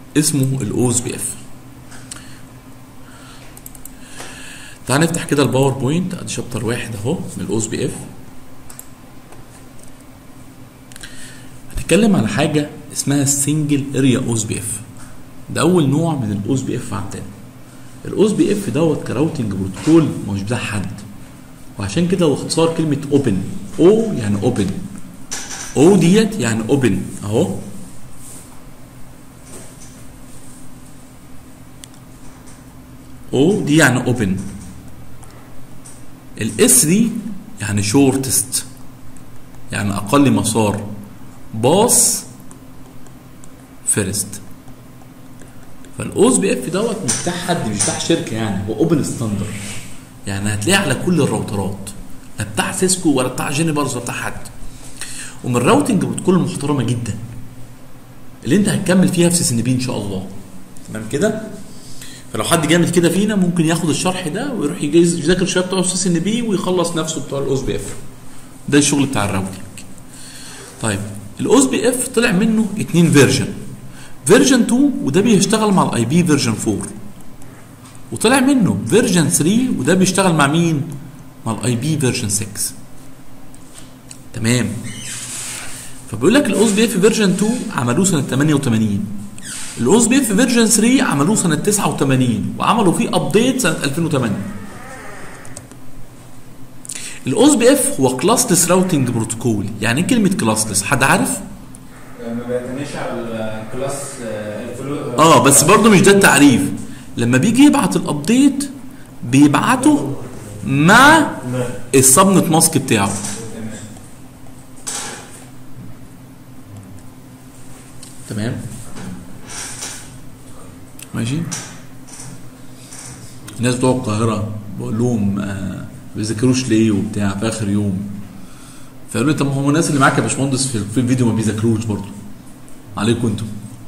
اسمه الاو اس بي اف. تعال نفتح كده الباوربوينت، ادي شابتر واحد اهو من الاو اس بي اف. هنتكلم على حاجه اسمها السنجل اريا او اس بي اف. ده اول نوع من الاو اس بي اف عندنا. الاو اس بي اف دوت كراوتنج بروتوكول مش بتاع حد، وعشان كده هو اختصار كلمه اوبن. او يعني اوبن، او ديت يعني اوبن اهو. او دي يعني اوبن. الاس دي يعني شورتست، يعني اقل مسار. باص فيرست. فالاو اس بي اف دوت مش بتاع حد، مش بتاع شركه، يعني هو اوبن ستاندرد، يعني هتلاقيه على كل الراوترات، لا بتاع سيسكو ولا بتاع جينيبرز ولا بتاع حد. ومن الراوتنج بتكون محترمه جدا اللي انت هتكمل فيها في سي ان بي ان شاء الله. تمام كده؟ فلو حد جامد كده فينا ممكن ياخد الشرح ده ويروح يذاكر شويه بتوع سي ان بي ويخلص نفسه بتوع الاو اس بي اف. ده الشغل بتاع الراوتنج. طيب الاو اس بي اف طلع منه 2 فيرجن. فيرجن 2 وده بيشتغل مع الاي بي فيرجن 4، وطلع منه فيرجن 3 وده بيشتغل مع مين؟ مع الاي بي فيرجن 6. تمام. فبيقول لك الاو اس بي اف فيرجن 2 عملوه سنه 88، الاو اس بي اف فيرجن 3 عملوه سنه 89 وعملوا فيه ابديت سنه 2008. الاو اس بي اف هو كلاسلس راوتنج بروتوكول. يعني ايه كلمه كلاسلس؟ حد عارف؟ ما بيعتمدش على الكلاس بس برضه مش ده التعريف. لما بيجي يبعت الابديت بيبعته مع السبنت ماسك بتاعه. تمام ماشي. الناس بتوع القاهره بقول لهم ما بيذاكروش ليه وبتاع في اخر يوم، فقالوا لي طب ما هم الناس اللي معاك يا باشمهندس في الفيديو ما بيذاكروش برضه، عليكم انتوا.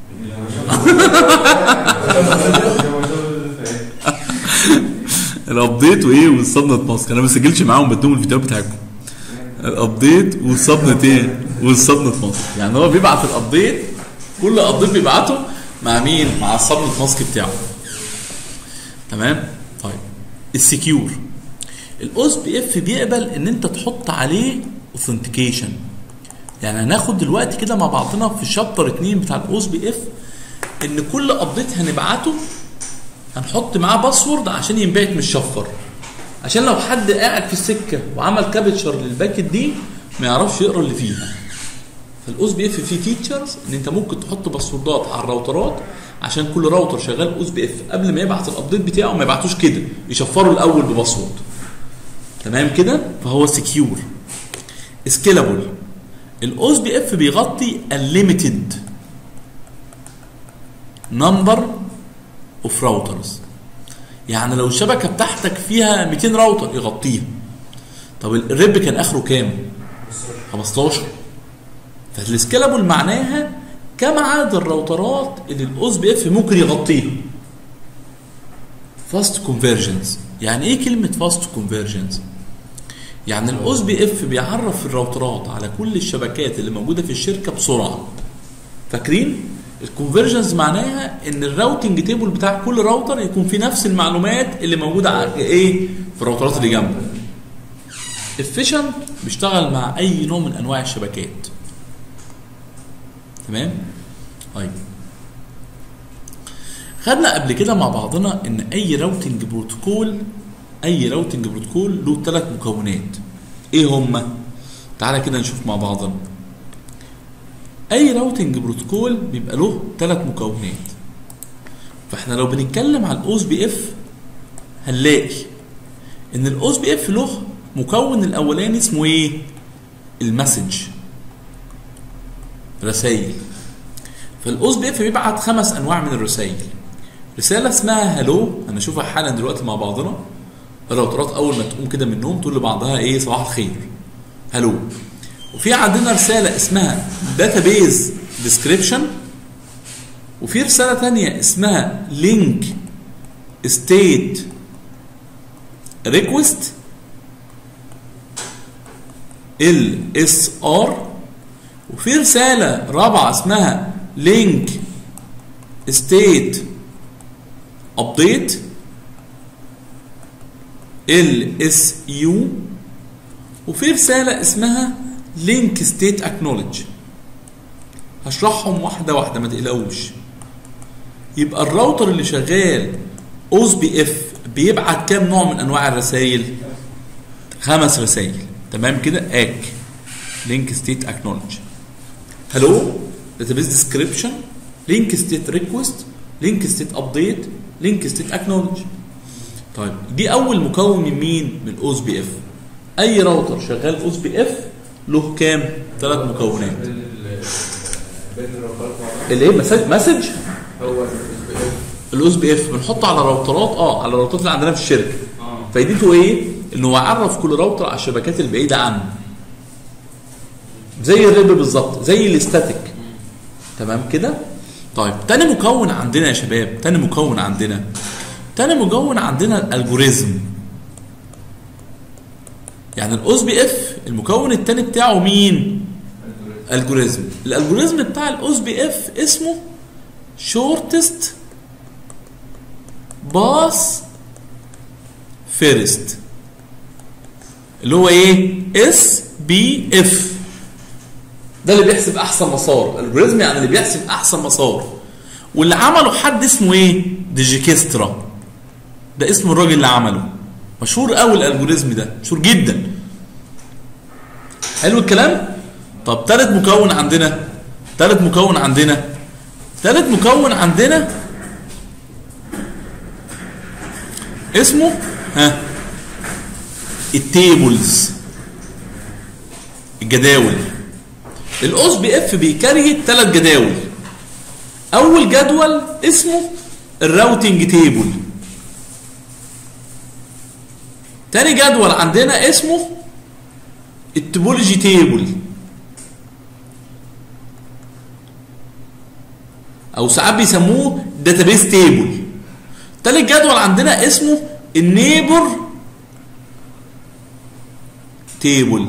الابديت وايه والصبنت ماسك، انا ما بسجلش معاهم، بديهم الفيديوهات بتاعتكم. الابديت والصبنت ايه والصبنت ماسك، يعني هو بيبعت الابديت، كل ابديت بيبعته مع مين؟ مع الصبنت ماسك بتاعه. تمام. طيب السكيور، الاو اس بي اف بيقبل ان انت تحط عليه اوثنتيكيشن. يعني هناخد دلوقتي كده مع بعضنا في الشابتر 2 بتاع الاو اس بي اف ان كل ابديت هنبعته هنحط معاه باسورد عشان ينبعت من الشفر، عشان لو حد قاعد في السكه وعمل كابتشر للباكت دي ما يعرفش يقرا اللي فيها. فالاو اس بي اف فيه فيتشرز ان انت ممكن تحط باسوردات على الراوترات عشان كل راوتر شغال او اس بي اف قبل ما يبعت الابديت بتاعه ما يبعتوش كده، يشفره الاول بباسورد. تمام كده؟ فهو سكيور. سكيلابل، الاو اس بي اف بيغطي unlimited number of routers. يعني لو الشبكه بتاعتك فيها 200 راوتر يغطيها. طب الريب كان اخره كام؟ 15. فالسكيلابل معناها كم عدد الراوترات اللي الاو اس بي اف ممكن يغطيها. فاست كونفرجنز. يعني ايه كلمه فاست كونفرجنز؟ يعني الاو اس بي اف بيعرف الراوترات على كل الشبكات اللي موجوده في الشركه بسرعه. فاكرين؟ الكونفرجنز معناها ان الراوتنج تيبل بتاع كل راوتر يكون فيه نفس المعلومات اللي موجوده على ايه؟ في الراوترات اللي جنبه. efficient بيشتغل مع اي نوع من انواع الشبكات. تمام؟ طيب خدنا قبل كده مع بعضنا ان اي راوتنج بروتوكول له 3 مكونات. ايه هما؟ تعالى كده نشوف مع بعضنا. اي راوتنج بروتوكول بيبقى له 3 مكونات. فاحنا لو بنتكلم على الاو اس بي اف هنلاقي ان الاو اس بي اف له مكون الاولاني اسمه ايه؟ المسج، رسائل. فالاو اس بي اف بيبعت 5 انواع من الرسائل. رساله اسمها هالو، هنشوفها حالا دلوقتي مع بعضنا. الراوترات اول ما تقوم كده من النوم تقول لبعضها ايه؟ صباح الخير، هالو. وفي عندنا رساله اسمها داتابيز ديسكريبشن، وفي رساله ثانيه اسمها لينك ستيت ريكوست LSR، وفي رساله رابعه اسمها لينك state update LSU، وفي رسالة اسمها link state acknowledge. هشرحهم واحدة واحدة ما تقلقوش. يبقى الراوتر اللي شغال OSPF بيبعت كام نوع من انواع الرسائل؟ 5 رسائل. تمام كده؟ link state acknowledge، hello database description، link state request، link state update، link state acknowledge. طيب دي اول مكون من مين؟ من OSPF. اي راوتر شغال OSPF له كام؟ 3 مكونات. اللي هي مسج هو الOSPF بنحطه على راوترات، على الراوترات اللي عندنا في الشركه. فايدته ايه؟ انه يعرف كل راوتر على الشبكات البعيده عنه، زي الريب بالظبط، زي الاستاتيك. تمام كده؟ طيب تاني مكون عندنا يا شباب، تاني مكون عندنا الالجوريزم. يعني الOSPF المكون التاني بتاعه مين؟ الجوريزم. الالجوريزم بتاع الOSPF اسمه shortest path first، اللي هو ايه؟ SPF. ده اللي بيحسب احسن مسار. الالجوريزم يعني اللي بيحسب احسن مسار، واللي عمله حد اسمه ايه؟ ديجيكسترا. ده اسم الراجل اللي عمله، مشهور قوي الالجوريزم ده، مشهور جدا. حلو الكلام؟ طب ثالث مكون عندنا اسمه التيبلز، الجداول. الOSPF بيكريت 3 جداول. اول جدول اسمه الراوتنج تيبل. تاني جدول عندنا اسمه التوبولوجي تيبل، او ساعات بيسموه داتابيس تيبل. تالت جدول عندنا اسمه النيبر تيبل.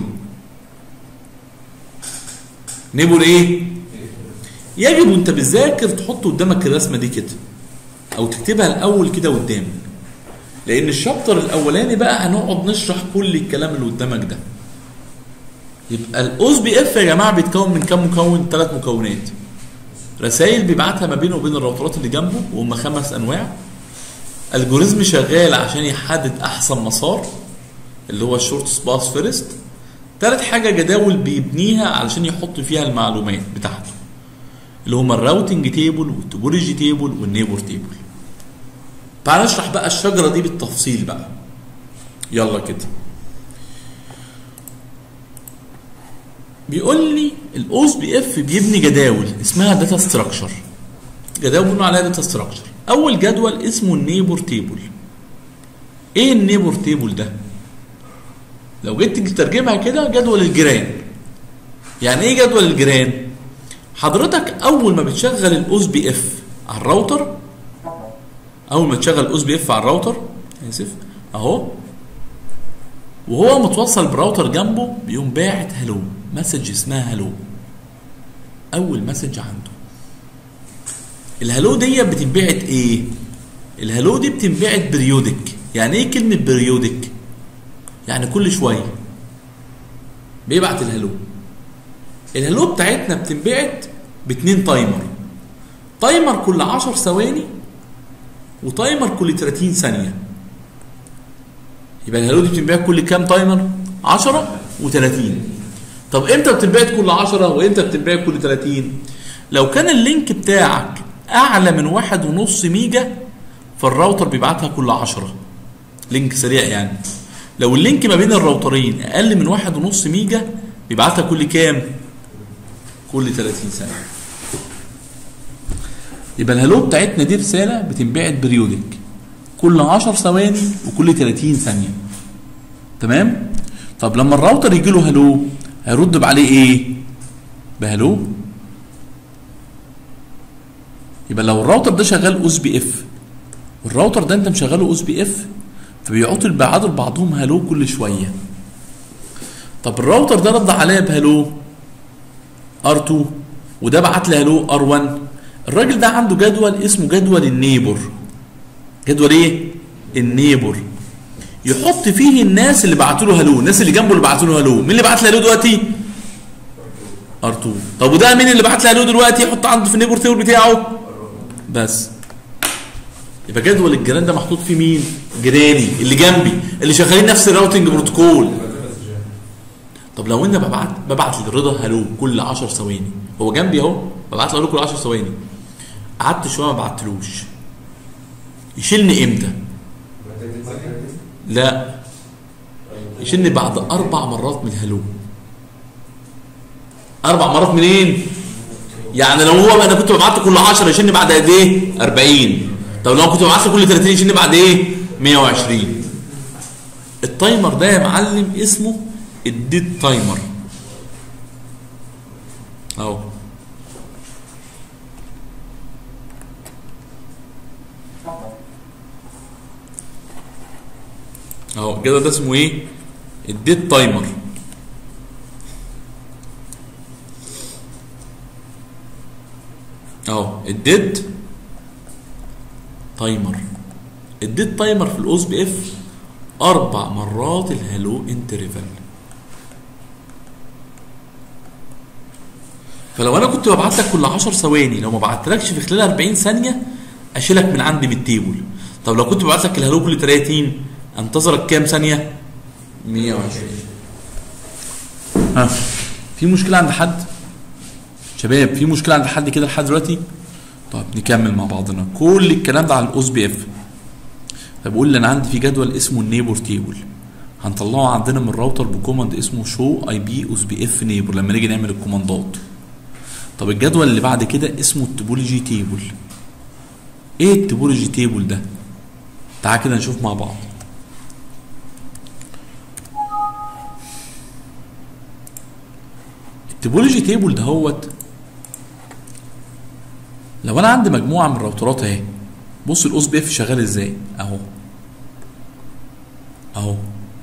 نيبر ايه؟ يجب وانت بتذاكر تحط قدامك الرسمه دي كده، او تكتبها الاول كده قدامك، لان الشابتر الاولاني بقى هنقعد نشرح كل الكلام اللي قدامك ده. يبقى الOSPF يا جماعه بيتكون من كام مكون؟ 3 مكونات. رسائل بيبعتها ما بينه وبين الراوترات اللي جنبه، وهم 5 انواع. الجوريزم شغال عشان يحدد احسن مسار، اللي هو الشورت باث فيرست. ثالث حاجه جداول بيبنيها علشان يحط فيها المعلومات بتاعته، اللي هما الراوتنج تيبل والتوبولوجي تيبل والنيبر تيبل. تعال نشرح بقى الشجره دي بالتفصيل بقى. يلا كده. بيقول لي الOSPF بيبني جداول اسمها داتا ستراكشر. جداول بنقول عليها داتا ستراكشر. اول جدول اسمه النيبر تيبل. ايه النيبر تيبل ده؟ لو جيت تترجمها كده جدول الجيران. يعني ايه جدول الجيران؟ حضرتك اول ما بتشغل الOSPF على الراوتر، اهو، وهو متوصل براوتر جنبه، بيقوم باعت هلو، مسج اسمها هلو. اول مسج عنده. الهلو دي بتنبعت ايه؟ الهلو دي بتنبعت بريودك. يعني ايه كلمه بريودك؟ يعني كل شويه بيبعت الهلو. الهلو بتاعتنا بتنبعت ب2 تايمر. تايمر كل 10 ثواني، وتايمر كل 30 ثانيه. يبقى الهلو دي بتنبعت كل كام تايمر؟ 10 و30. طب امتى بتنبعت كل 10 وامتى بتنبعت كل 30؟ لو كان اللينك بتاعك اعلى من 1.5 ميجا فالراوتر بيبعتها كل 10. لينك سريع يعني. لو اللينك ما بين الراوترين اقل من 1.5 ميجا بيبعتها كل كام؟ كل 30 ثانيه. يبقى الهلو بتاعتنا دي رساله بتنبعت بريودك كل 10 ثواني وكل 30 ثانيه. تمام؟ طب لما الراوتر يجي له هلو هيرد عليه ايه؟ بهلو. يبقى لو الراوتر ده شغال OSPF والراوتر ده انت مشغله OSPF فبيقعدوا يبعتوا لبعضهم هلو كل شويه. طب الراوتر ده رد عليا بهلو R2 وده بعت لي هلو R1. الراجل ده عنده جدول اسمه جدول النيبر. جدول ايه؟ النيبر. يحط فيه الناس اللي بعتوا له هلو، الناس اللي جنبه اللي بعتوا له هلو. مين اللي بعت له هلو دلوقتي؟ ار2. طب وده مين اللي بعت له هلو دلوقتي؟ يحط عنده في النيبر تيبل بتاعه بس. يبقى جدول الجيران ده محطوط فيه مين؟ جيراني اللي جنبي اللي شغالين نفس الراوتنج بروتوكول. طب لو انا ببعت لرضا هلو كل 10 ثواني، هو جنبي اهو، ببعت له هلو كل 10 ثواني، قعدت شويه ما بعتلوش، يشيلني امتى؟ لا، يشيلني بعد 4 مرات من الهلو. 4 مرات منين؟ يعني لو هو انا كنت ببعت له كل 10 يشيلني بعد قد ايه؟ 40. طب لو كنت ببعت له كل 30 يشيلني بعد ايه؟ 120. التايمر ده يا معلم اسمه الديد تايمر اهو. اهو كده ده اسمه ايه؟ الديد تايمر. اهو الديد تايمر. الديد تايمر في الاوس بي اف 4 مرات الهالو انترفال. فلو انا كنت ببعت لك كل 10 ثواني، لو ما بعتلكش في خلال 40 ثانيه اشيلك من عندي من التيبل. طب لو كنت ببعت لك الهالو كل 30 انتظرك كام ثانيه؟ 120. ها في مشكله عند حد؟ شباب في مشكله عند حد كده لحد دلوقتي؟ طب نكمل مع بعضنا كل الكلام ده على الاوس بي اف. طب قول لي انا عندي في جدول اسمه النيبر تيبل، هنطلعه عندنا من الراوتر بكوماند اسمه شو اي بي اوس بي اف نيبر لما نيجي نعمل الكوماندات. طب الجدول اللي بعد كده اسمه التوبولوجي تيبل. ايه التوبولوجي تيبل ده؟ تعال كده نشوف مع بعض. التوبولوجي تيبل ده هوت، لو انا عندي مجموعه من الراوترات اهي، بص الاوس بي اف شغال ازاي اهو اهو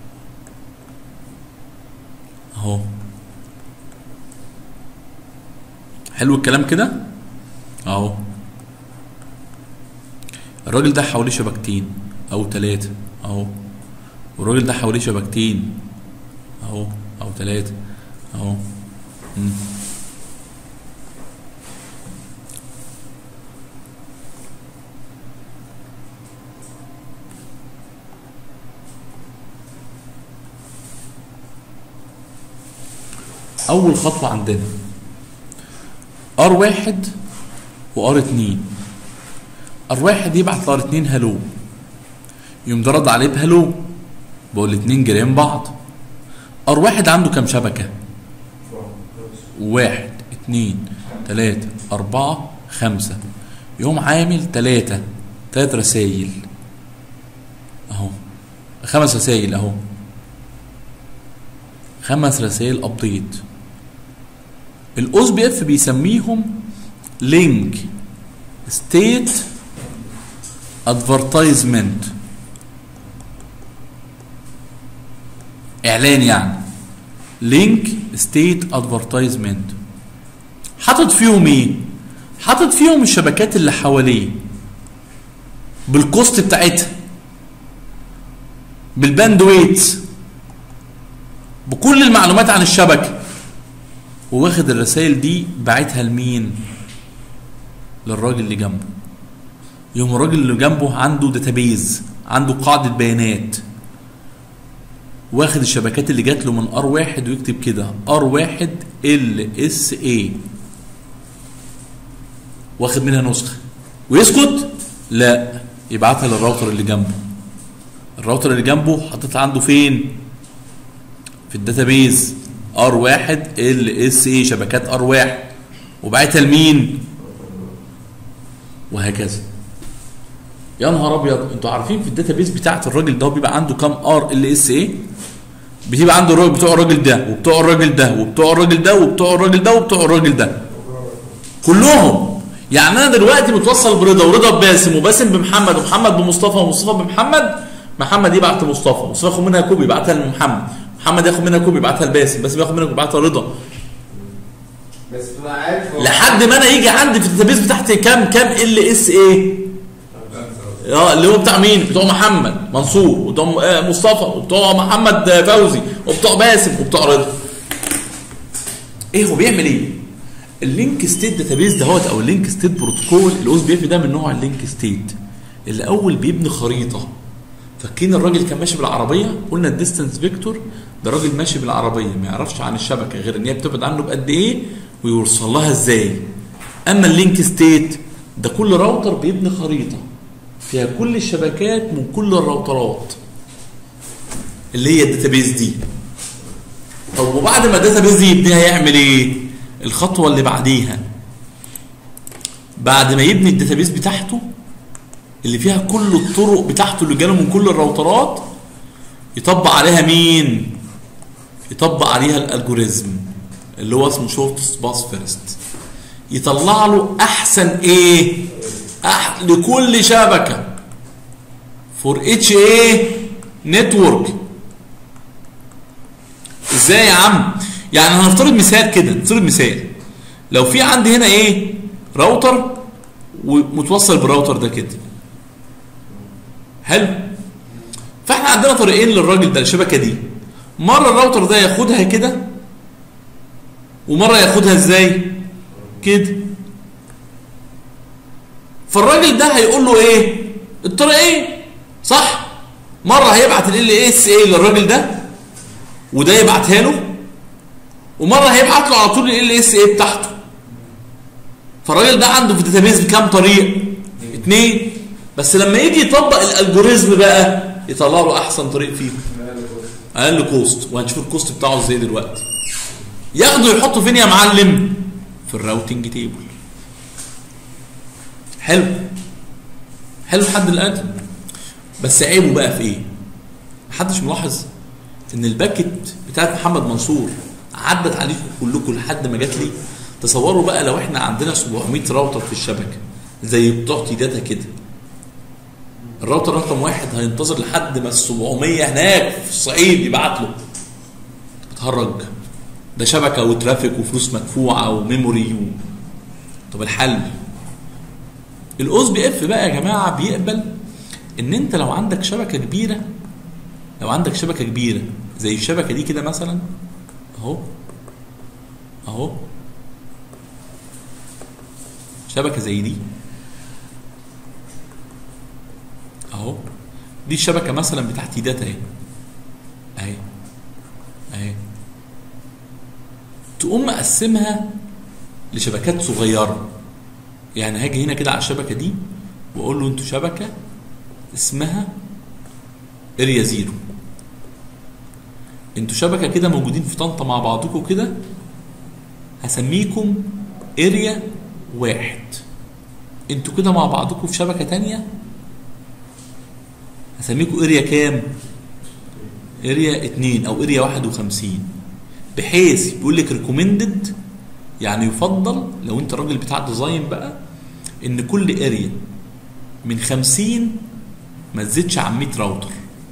اهو. حلو الكلام كده اهو. الراجل ده حواليه شبكتين او 3 اهو، والراجل ده حواليه شبكتين اهو او 3 اهو. اول خطوه عندنا R1 و R2. R1 يبعت ل R2 هلو، يقوم ده رد عليه بهلو، بقول الاتنين جيران بعض. R1 عنده كام شبكه؟ 1 2 3 4 5. يقوم عامل 3 رسايل اهو، 5 رسايل اهو، 5 رسايل ابديت. الاوس بي اف بيسميهم لينك ستيت ادفرتايزمنت، اعلان يعني. لينك ستيت ادفرتايزمنت حاطط فيهم ايه؟ حاطط فيهم الشبكات اللي حواليه بالكوست بتاعتها، بالباندويت، بكل المعلومات عن الشبكه، وواخد الرسائل دي باعتها لمين؟ للراجل اللي جنبه. يوم الراجل اللي جنبه عنده داتابيز، عنده قاعده بيانات، واخد الشبكات اللي جات له من R1 ويكتب كده R1 LSA، واخد منها نسخه ويسكت؟ لا، يبعتها للراوتر اللي جنبه. الراوتر اللي جنبه حاططها عنده فين؟ في الداتابيز R1 LSA، شبكات R1، وبعتها لمين؟ وهكذا. يا نهار ابيض، انتوا عارفين في الداتابيز بتاعت الراجل ده بيبقى عنده كام RLSA؟ بتبقى عنده الراجل بتوع الراجل ده وبتوع الراجل ده وبتوع الراجل ده وبتوع الراجل ده وبتوع الراجل ده كلهم. يعني انا دلوقتي متوصل برضا، ورضا بباسم، وباسم بمحمد، ومحمد بمصطفى، ومصطفى بمحمد. محمد يبعت لمصطفى، مصطفى ياخد منها كوبي يبعتها لمحمد، محمد ياخد منها كوبي يبعتها لباسم، باسم ياخد منها كوبي يبعتها لرضا. بس تبقى عارف لحد ما انا يجي عندي في الداتابيز بتاعتي كام ال اس ايه اللي هو بتاع مين؟ بتوع محمد منصور وبتوع مصطفى وبتوع محمد فوزي وبتوع باسم وبتوع رضا. ايه هو بيعمل ايه؟ اللينك ستيت داتابيز دهوت او اللينك ستيت بروتوكول الاو اس بي اف ده من نوع اللينك ستيت. اللي اول بيبني خريطه. فاكرين الراجل كان ماشي بالعربيه؟ قلنا الديستانس فيكتور ده راجل ماشي بالعربيه ما يعرفش عن الشبكه غير ان هي بتبعد عنه بقد ايه ويوصل لها ازاي. اما اللينك ستيت ده كل راوتر بيبني خريطه فيها كل الشبكات من كل الراوترات اللي هي الداتابيز دي. طب وبعد ما الداتابيز دي يبنيها يعمل ايه؟ الخطوه اللي بعديها بعد ما يبني الداتابيز بتاعته اللي فيها كل الطرق بتاعته اللي جاله من كل الراوترات يطبق عليها مين؟ يطبق عليها الالجوريزم اللي هو اسمه شورتست باس فيرست. يطلع له احسن ايه؟ لكل شبكه فور اتش ايه نتورك. ازاي يا عم؟ يعني هنفترض مثال كده، نفترض مثال لو في عندي هنا ايه؟ راوتر ومتوصل بالراوتر ده كده. حلو؟ فاحنا عندنا طريقين للراجل ده الشبكه دي. مره الراوتر ده ياخدها كده ومره ياخدها ازاي؟ كده. فالراجل ده هيقول له ايه؟ الطريقين صح؟ مره هيبعت ال اس اي للراجل ده وده يبعتها له ومره هيبعت له على طول ال اس اي بتاعته. فالراجل ده عنده في الداتابيز كام طريق؟ 2. بس لما يجي يطبق الالجوريزم بقى يطلع له احسن طريق فيهم اقل كوست. وهنشوف الكوست بتاعه ازاي دلوقتي. ياخده يحطه فين يا معلم؟ في الراوتنج تيبل. حلو لحد الان. بس عيبه بقى في ايه؟ محدش ملاحظ ان الباكت بتاعت محمد منصور عدت عليكم كلكم لحد ما جات لي؟ تصوروا بقى لو احنا عندنا 700 راوتر في الشبكه زي بتوع داتا كده. الراوتر رقم 1 هينتظر لحد ما ال 700 هناك في الصعيد يبعت له. بتهرج، ده شبكه وترافيك وفلوس مدفوعه وميموري طب الحل؟ الاو اس بي اف بقى يا جماعه بيقبل ان انت لو عندك شبكه كبيره، زي الشبكه دي كده مثلا اهو شبكه زي دي اهو. دي الشبكه مثلا بتاعت داتا اهي تقوم مقسمها لشبكات صغيره. يعني هاجي هنا كده على الشبكه دي واقول له انتوا شبكه اسمها اريا 0، انتوا شبكه كده موجودين في طنطا مع بعضكم كده، هسميكم اريا 1. انتوا كده مع بعضكم في شبكه تانية هسميكم اريا كام؟ اريا 2 او اريا 51. بحيث بيقول لك ريكومندد، يعني يفضل لو انت راجل بتاع ديزاين بقى ان كل اريا من 50 ما تزيدش عن 100 راوتر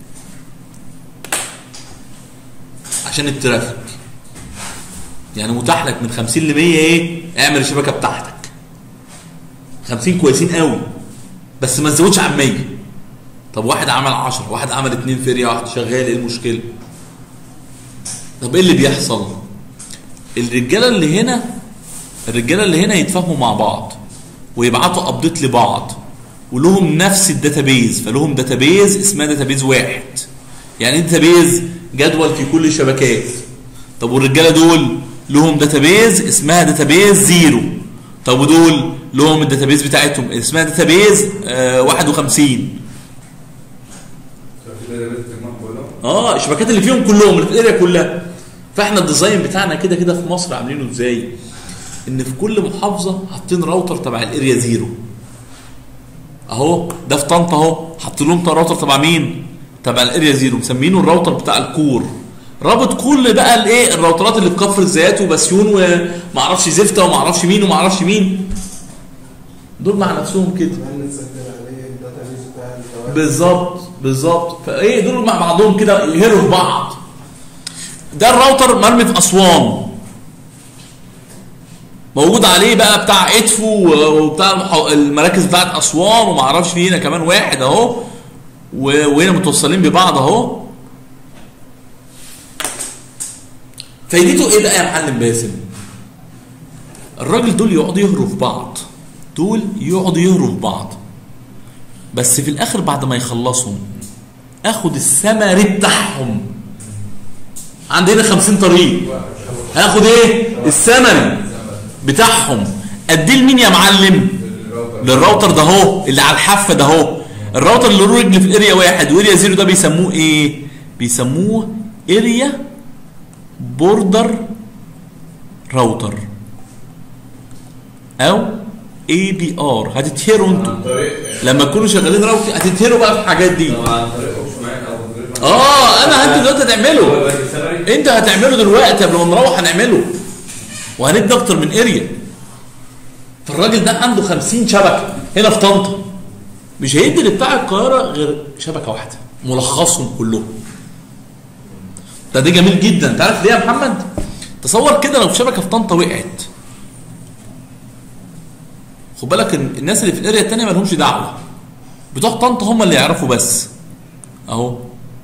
عشان الترافيك. يعني متاح لك من 50 ل 100 ايه؟ اعمل الشبكه بتاعتك. 50 كويسين قوي بس ما تزودش عن 100. طب واحد عمل 10، واحد عمل 2 في اريا واحده شغال، ايه المشكله؟ طب ايه اللي بيحصل؟ الرجاله اللي هنا يتفاهموا مع بعض ويبعتوا ابديت لبعض ولهم نفس الداتابيز، فلهم داتابيز اسمها داتابيز 1. يعني داتابيز جدول في كل الشبكات. طب والرجاله دول لهم داتابيز اسمها داتابيز 0. طب ودول لهم الداتابيز بتاعتهم اسمها داتابيز 51. الشبكات اللي فيهم كلهم اللي في الاريا كلها. فاحنا الديزاين بتاعنا كده في مصر عاملينه ازاي؟ ان في كل محافظه حاطين راوتر تبع الاريا 0 اهو. ده في طنطا اهو حاطين لهم راوتر تبع مين؟ تبع الاريا 0، مسمينه الراوتر بتاع الكور. رابط كل بقى الايه الراوترات اللي في كفر الزيات وبسيون وما اعرفش زفته وما اعرفش مين وما اعرفش مين، دول مع نفسهم كده بالظبط. فايه دول مع بعضهم كده يهروا في بعض. ده الراوتر مرمي في اسوان، موجود عليه بقى بتاع ادفو وبتاع المراكز بتاعت اسوان وما اعرفش في هنا كمان واحد اهو، وهنا متوصلين ببعض اهو. فايدته ايه بقى يا معلم باسم؟ الراجل دول يقعدوا يهروا في بعض، دول يقعدوا يهروا في بعض، بس في الاخر بعد ما يخلصهم اخد الثمر بتاعهم. عندنا 50 طريق، هاخد ايه؟ الثمن بتاعهم. اديه لمين يا معلم؟ للراوتر ده اهو اللي على الحافه ده اهو. الراوتر اللي له رجل في اريا 1 واريا 0 ده بيسموه ايه؟ بيسموه اريا بوردر راوتر او اي بي ار. هتتهروا انتوا لما تكونوا شغالين راوتر، هتتهروا بقى في الحاجات دي. انتوا دلوقتي هتعمله، انت هتعمله دلوقتي قبل ما نروح هنعمله، وهندي اكتر من اريا. فالراجل ده عنده 50 شبكه هنا في طنطا، مش هيدي لبتاع القاهره غير شبكه واحده ملخصهم كلهم. ده جميل جدا. انت عارف ليه يا محمد؟ تصور كده لو شبكه في طنطا وقعت، خد بالك الناس اللي في الاريا الثانيه ما لهمش دعوه، بتوع طنطا هم اللي يعرفوا بس اهو.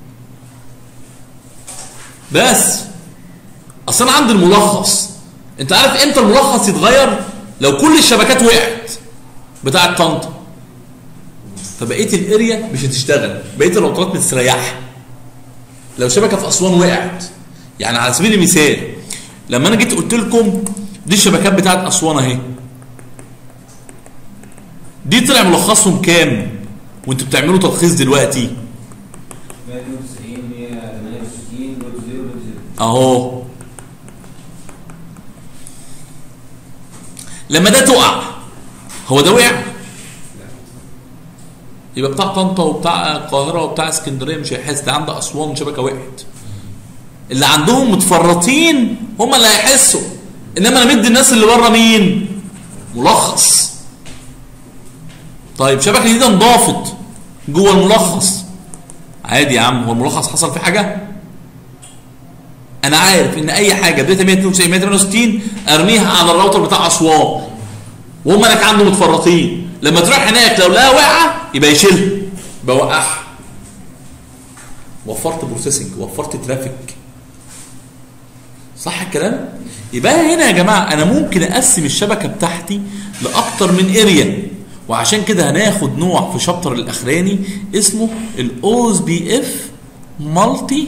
بس اصل انا عندي الملخص. انت عارف امتى الملخص يتغير؟ لو كل الشبكات وقعت بتاعه طنطا، فبقيه الاريا مش هتشتغل، بقيه الراوترات مستريحه. لو شبكه في اسوان وقعت، يعني على سبيل المثال لما انا جيت قلت لكم دي الشبكات بتاعه اسوان اهي، دي طلع ملخصهم كام وانتوا بتعملوا تلخيص دلوقتي؟ 168 اهو. لما ده تقع، هو ده وقع؟ يبقى بتاع طنطا وبتاع القاهره وبتاع اسكندريه مش هيحس. ده عنده اسوان شبكه وقعت، اللي عندهم متفرطين هم اللي هيحسوا، انما انا مدي الناس اللي بره مين؟ ملخص. طيب شبكه جديده انضافت جوه الملخص، عادي يا عم، هو الملخص حصل فيه حاجه؟ انا عارف ان اي حاجه بدايه 192 168 ارميها على الراوتر بتاع اسوان، وهم هناك عنده متفرطين. لما تروح هناك لو لقاها واقعه يبقى يشيلها، بوقعها. وفرت بروسيسنج، وفرت ترافيك، صح الكلام؟ يبقى هنا يا جماعه انا ممكن اقسم الشبكه بتاعتي لاكتر من اريا، وعشان كده هناخد نوع في شابتر الاخراني اسمه الاو اس بي اف مالتي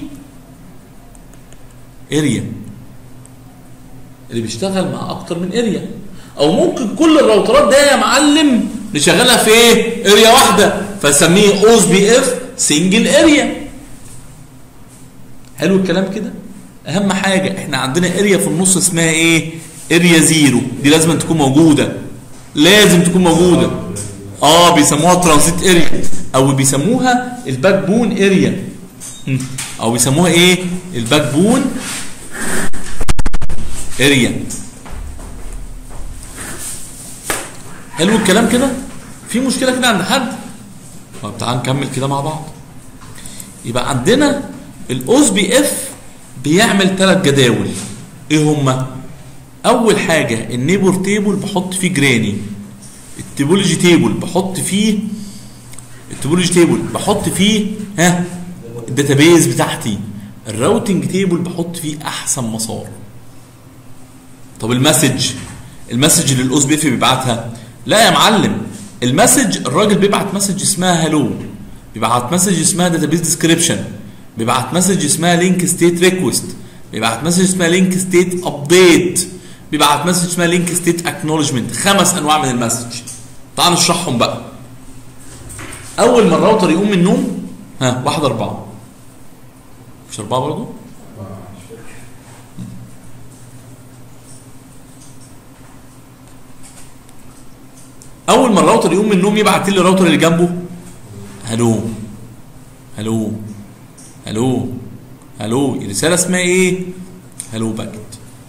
اريا، اللي بيشتغل مع اكتر من اريا. او ممكن كل الراوترات ده يا معلم نشغلها في ايه؟ اريا واحده، فسميه او اس بي اف سنجل اريا. حلو الكلام كده؟ اهم حاجه احنا عندنا اريا في النص اسمها ايه؟ اريا زيرو، دي لازم تكون موجوده، لازم تكون موجوده. بيسموها ترانزيت اريا، او بيسموها الباك بون اريا، او بيسموها ايه؟ الباك بون اريا. حلو الكلام كده؟ في مشكله كده عند حد؟ طب تعال نكمل كده مع بعض. يبقى عندنا الاوس بي اف بيعمل 3 جداول. ايه هما؟ اول حاجه النيبور تيبل بحط فيه جراني، التوبولوجي تيبل بحط فيه الداتابيز بتاعتي، الراوتنج تيبل بحط فيه احسن مسار. طب المسج اللي الاوس بي اف بيبعتها، لا يا معلم، المسج الراجل بيبعت مسج اسمها هالو، بيبعت مسج اسمها داتابيز ديسكريبشن، بيبعت مسج اسمها لينك ستيت ريكوست، بيبعت مسج اسمها لينك ستيت ابديت، بيبعت مسج اسمها لينك ستيت اكنولجمنت. 5 انواع من المسج. تعال نشرحهم بقى. اول ما الراوتر يقوم من النوم 1 4 مش 4 برضه؟ اول ما الراوتر يقوم من النوم يبعت لي الراوتر اللي جنبه هلو هلو هلو هلو، رساله اسمها ايه؟ هلو باكت.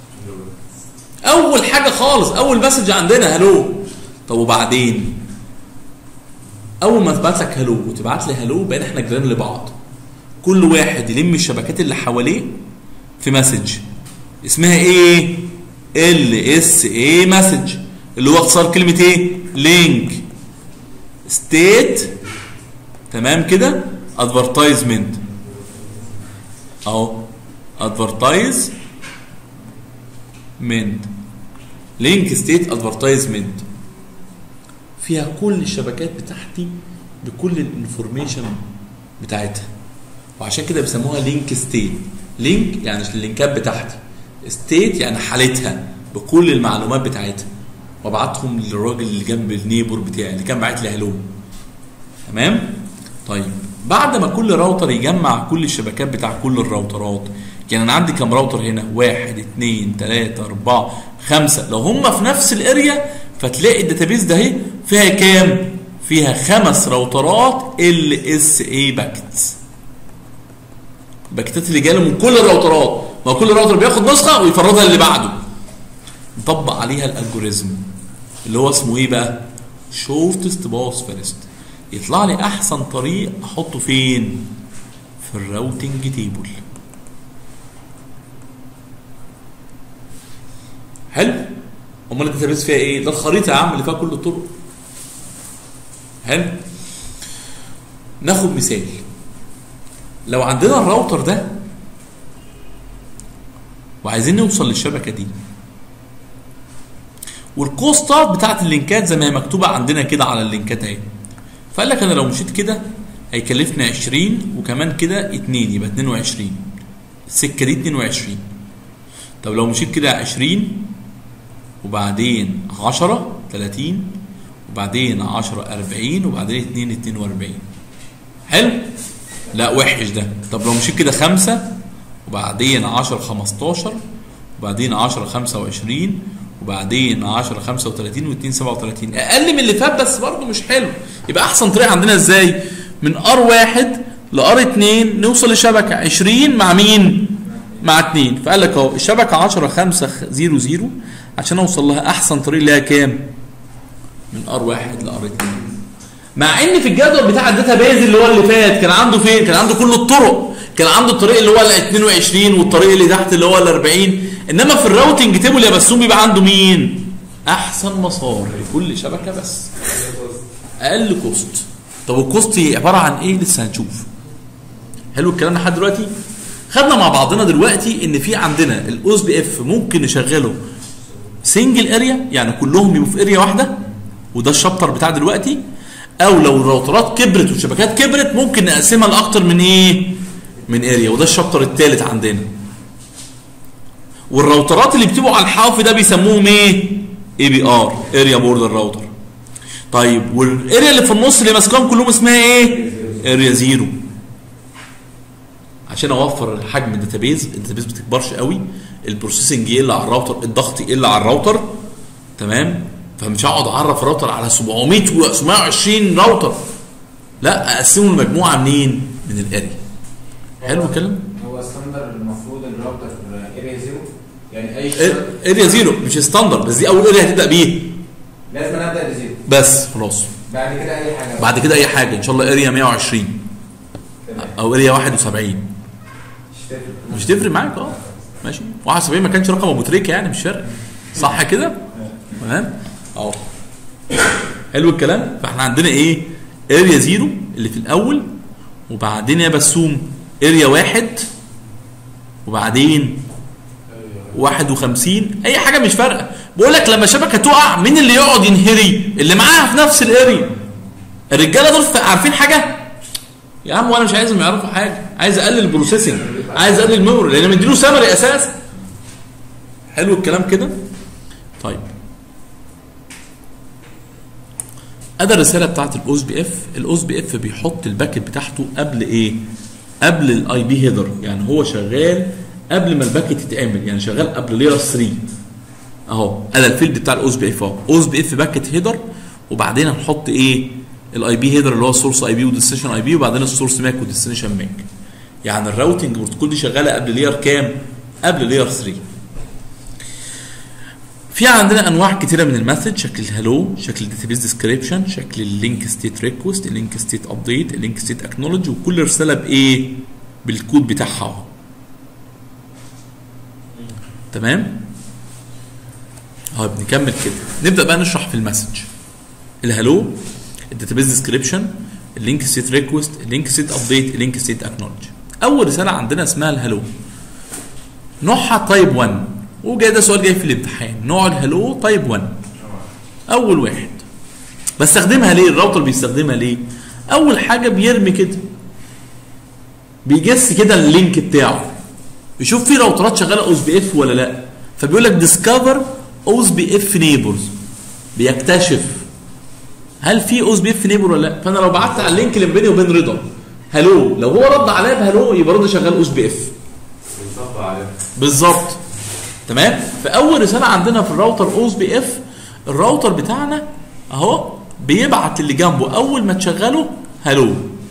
اول حاجه خالص، اول مسج عندنا هلو. طب وبعدين اول ما تبعت لك هلو وتبعت لي هلو، بقينا احنا جيران لبعض، كل واحد يلم الشبكات اللي حواليه في مسج اسمها ايه؟ LSA مسج اللي هو اختصار كلمه ايه؟ لينك ستيت. تمام كده؟ ادفرتايزمنت اهو، ادفرتايزمنت لينك ستيت ادفرتايزمنت فيها كل الشبكات بتاعتي بكل الانفورميشن بتاعتها، وعشان كده بيسموها لينك ستيت. لينك يعني اللينكات بتاعتي، ستيت يعني حالتها بكل المعلومات بتاعتها، وابعتهم للراجل اللي جنب النيبور بتاعي اللي كان باعت لي هلو. تمام؟ طيب بعد ما كل راوتر يجمع كل الشبكات بتاع كل الراوترات، يعني انا عندي كام راوتر هنا؟ 1 2 3 4 5، لو هم في نفس الاريا فتلاقي الداتابيز ده اهي فيها كام؟ فيها 5 راوترات LSA باكتس. الباكتات اللي جايه من كل الراوترات، ما كل راوتر بياخد نسخه ويفرضها اللي بعده. نطبق عليها الالجوريزم اللي هو اسمه ايه بقى؟ شورتست باس فيرست. يطلع لي احسن طريق احطه فين؟ في الراوتنج تيبل. حلو؟ امال الداتابيز فيها ايه؟ ده الخريطه يا عم اللي فيها كل الطرق. حلو؟ ناخد مثال. لو عندنا الراوتر ده وعايزين نوصل للشبكه دي، والكوستات بتاعت اللينكات زي ما هي مكتوبه عندنا كده على اللينكات اهي، فقال لك انا لو مشيت كده هيكلفني 20 وكمان كده 2 يبقى 22، السكه دي 22. طب لو مشيت كده 20 وبعدين 10 30 وبعدين 10 40 وبعدين 2 42. حلو؟ لا وحش ده. طب لو مشيت كده 5 وبعدين 10 15 وبعدين 10 25 وبعدين 10 35 و2 37، اقل من اللي فات بس برضه مش حلو. يبقى احسن طريقه عندنا ازاي؟ من R1 ل R2 نوصل لشبكه 20 مع مين؟ مع 2. فقال لك اهو الشبكه 10 5 0 0 عشان اوصل لها احسن طريق اللي هي كام؟ من R1 ل R2. مع ان في الجدول بتاع الداتا بيز اللي هو اللي فات كان عنده فين؟ كان عنده كل الطرق، كان عنده الطريق اللي هو ال 22 والطريق اللي تحت اللي هو ال 40. انما في الراوتنج تيبل يا بسوم بيبقى عنده مين؟ احسن مسار لكل شبكه بس اقل كوست. طب الكوست عباره عن ايه؟ لسه هنشوف. حلو الكلام لحد دلوقتي؟ خدنا مع بعضنا دلوقتي ان في عندنا الاوس بي اف ممكن نشغله سنجل اريا، يعني كلهم يبقوا في اريا واحده، وده الشابتر بتاع دلوقتي. او لو الراوترات كبرت والشبكات كبرت ممكن نقسمها لاكتر من ايه؟ من اريا، وده الشابتر الثالث عندنا. والراوترات اللي بتبقوا على الحافظ ده بيسموهم ايه؟ اي بي ار، اريا بوردر راوتر. طيب والاريا اللي في النص اللي ماسكاهم كلهم اسمها ايه؟ اريا زيرو. عشان اوفر حجم الداتابيز ما بتكبرش قوي، البروسيسنج يقل على الراوتر، الضغط يقل على الراوتر. تمام؟ فمش هقعد اعرف راوتر على 700 و 720 راوتر، لا اقسمه لمجموعه منين؟ من الاريا. حلو الكلام؟ هو ستاندر المفروض الراوتر اريا زيرو، يعني اي اريا زيرو مش ستاندر، بس دي اول اريا هتبدا بيه. لازم ابدا بزيرو بس خلاص. بعد كده اي حاجه، بعد كده اي حاجه ان شاء الله اريا 120 او اريا 71 مش تفرق معاك. ماشي. 71 ما كانش رقم ابو تريكه يعني، مش فارق، صح كده؟ تمام اهو. حلو الكلام. فاحنا عندنا ايه؟ اريا زيرو اللي في الاول، وبعدين يا بسوم اريا 1 وبعدين 51. اي حاجه مش فارقه. بقول لك لما شبكه تقع مين اللي يقعد ينهري؟ اللي معاها في نفس الاريا. الرجاله دول عارفين حاجه؟ يا عم وانا مش عايزهم يعرفوا حاجه، عايز اقلل البروسيسنج، عايز اقلل الميموري، لان مديله سمري اساسا. حلو الكلام كده؟ طيب ادي الرساله بتاعت الاوس بي اف. الاوس بي اف بيحط الباكت بتاعته قبل ايه؟ قبل الاي بي هيدر، يعني هو شغال قبل ما الباكت يتعمل، يعني شغال قبل لير 3 اهو. ادي الفيلد بتاع الاوس بي اف اهو، اوس بي اف باكت هيدر، وبعدين هنحط ايه؟ الاي بي هيدر اللي هو السورس اي بي والديستنيشن اي بي، وبعدين السورس ماك والديستنيشن ماك. يعني الراوتنج بروتوكول دي شغاله قبل لير كام؟ قبل لير 3. في عندنا انواع كتيره من المسج، شكل الهالو، شكل الداتابيز ديسكريبشن، شكل اللينك ستيت ريكوست، اللينك ستيت ابديت، اللينك ستيت اكنولج، وكل رساله بايه؟ بالكود بتاعها. تمام؟ طيب نكمل كده، نبدا بقى نشرح في المسج. الهالو، الداتابيز ديسكريبشن، اللينك ستيت ريكوست، اللينك ستيت ابديت، اللينك ستيت اكنولج. اول رساله عندنا اسمها الهالو، نوعها تايب 1، وجاي ده سؤال جاي في الامتحان، نوع الهالو تايب 1 اول واحد. بستخدمها ليه؟ الراوتر بيستخدمها ليه؟ اول حاجه بيرمي كده، بيجس كده اللينك بتاعه، يشوف في راوترات شغاله اوز بي اف ولا لا، فبيقول لك ديسكفر اوز بي اف نيبرز، بيكتشف هل في اوز بي اف نيبر ولا لا. فانا لو بعت على اللينك اللي بيني وبين رضا هالو، لو هو رد عليا بهالو يبقى رضا شغال اوز بي اف بالظبط. تمام. فاول رساله عندنا في الراوتر اوز بي اف، الراوتر بتاعنا اهو بيبعت اللي جنبه اول ما تشغله هالو.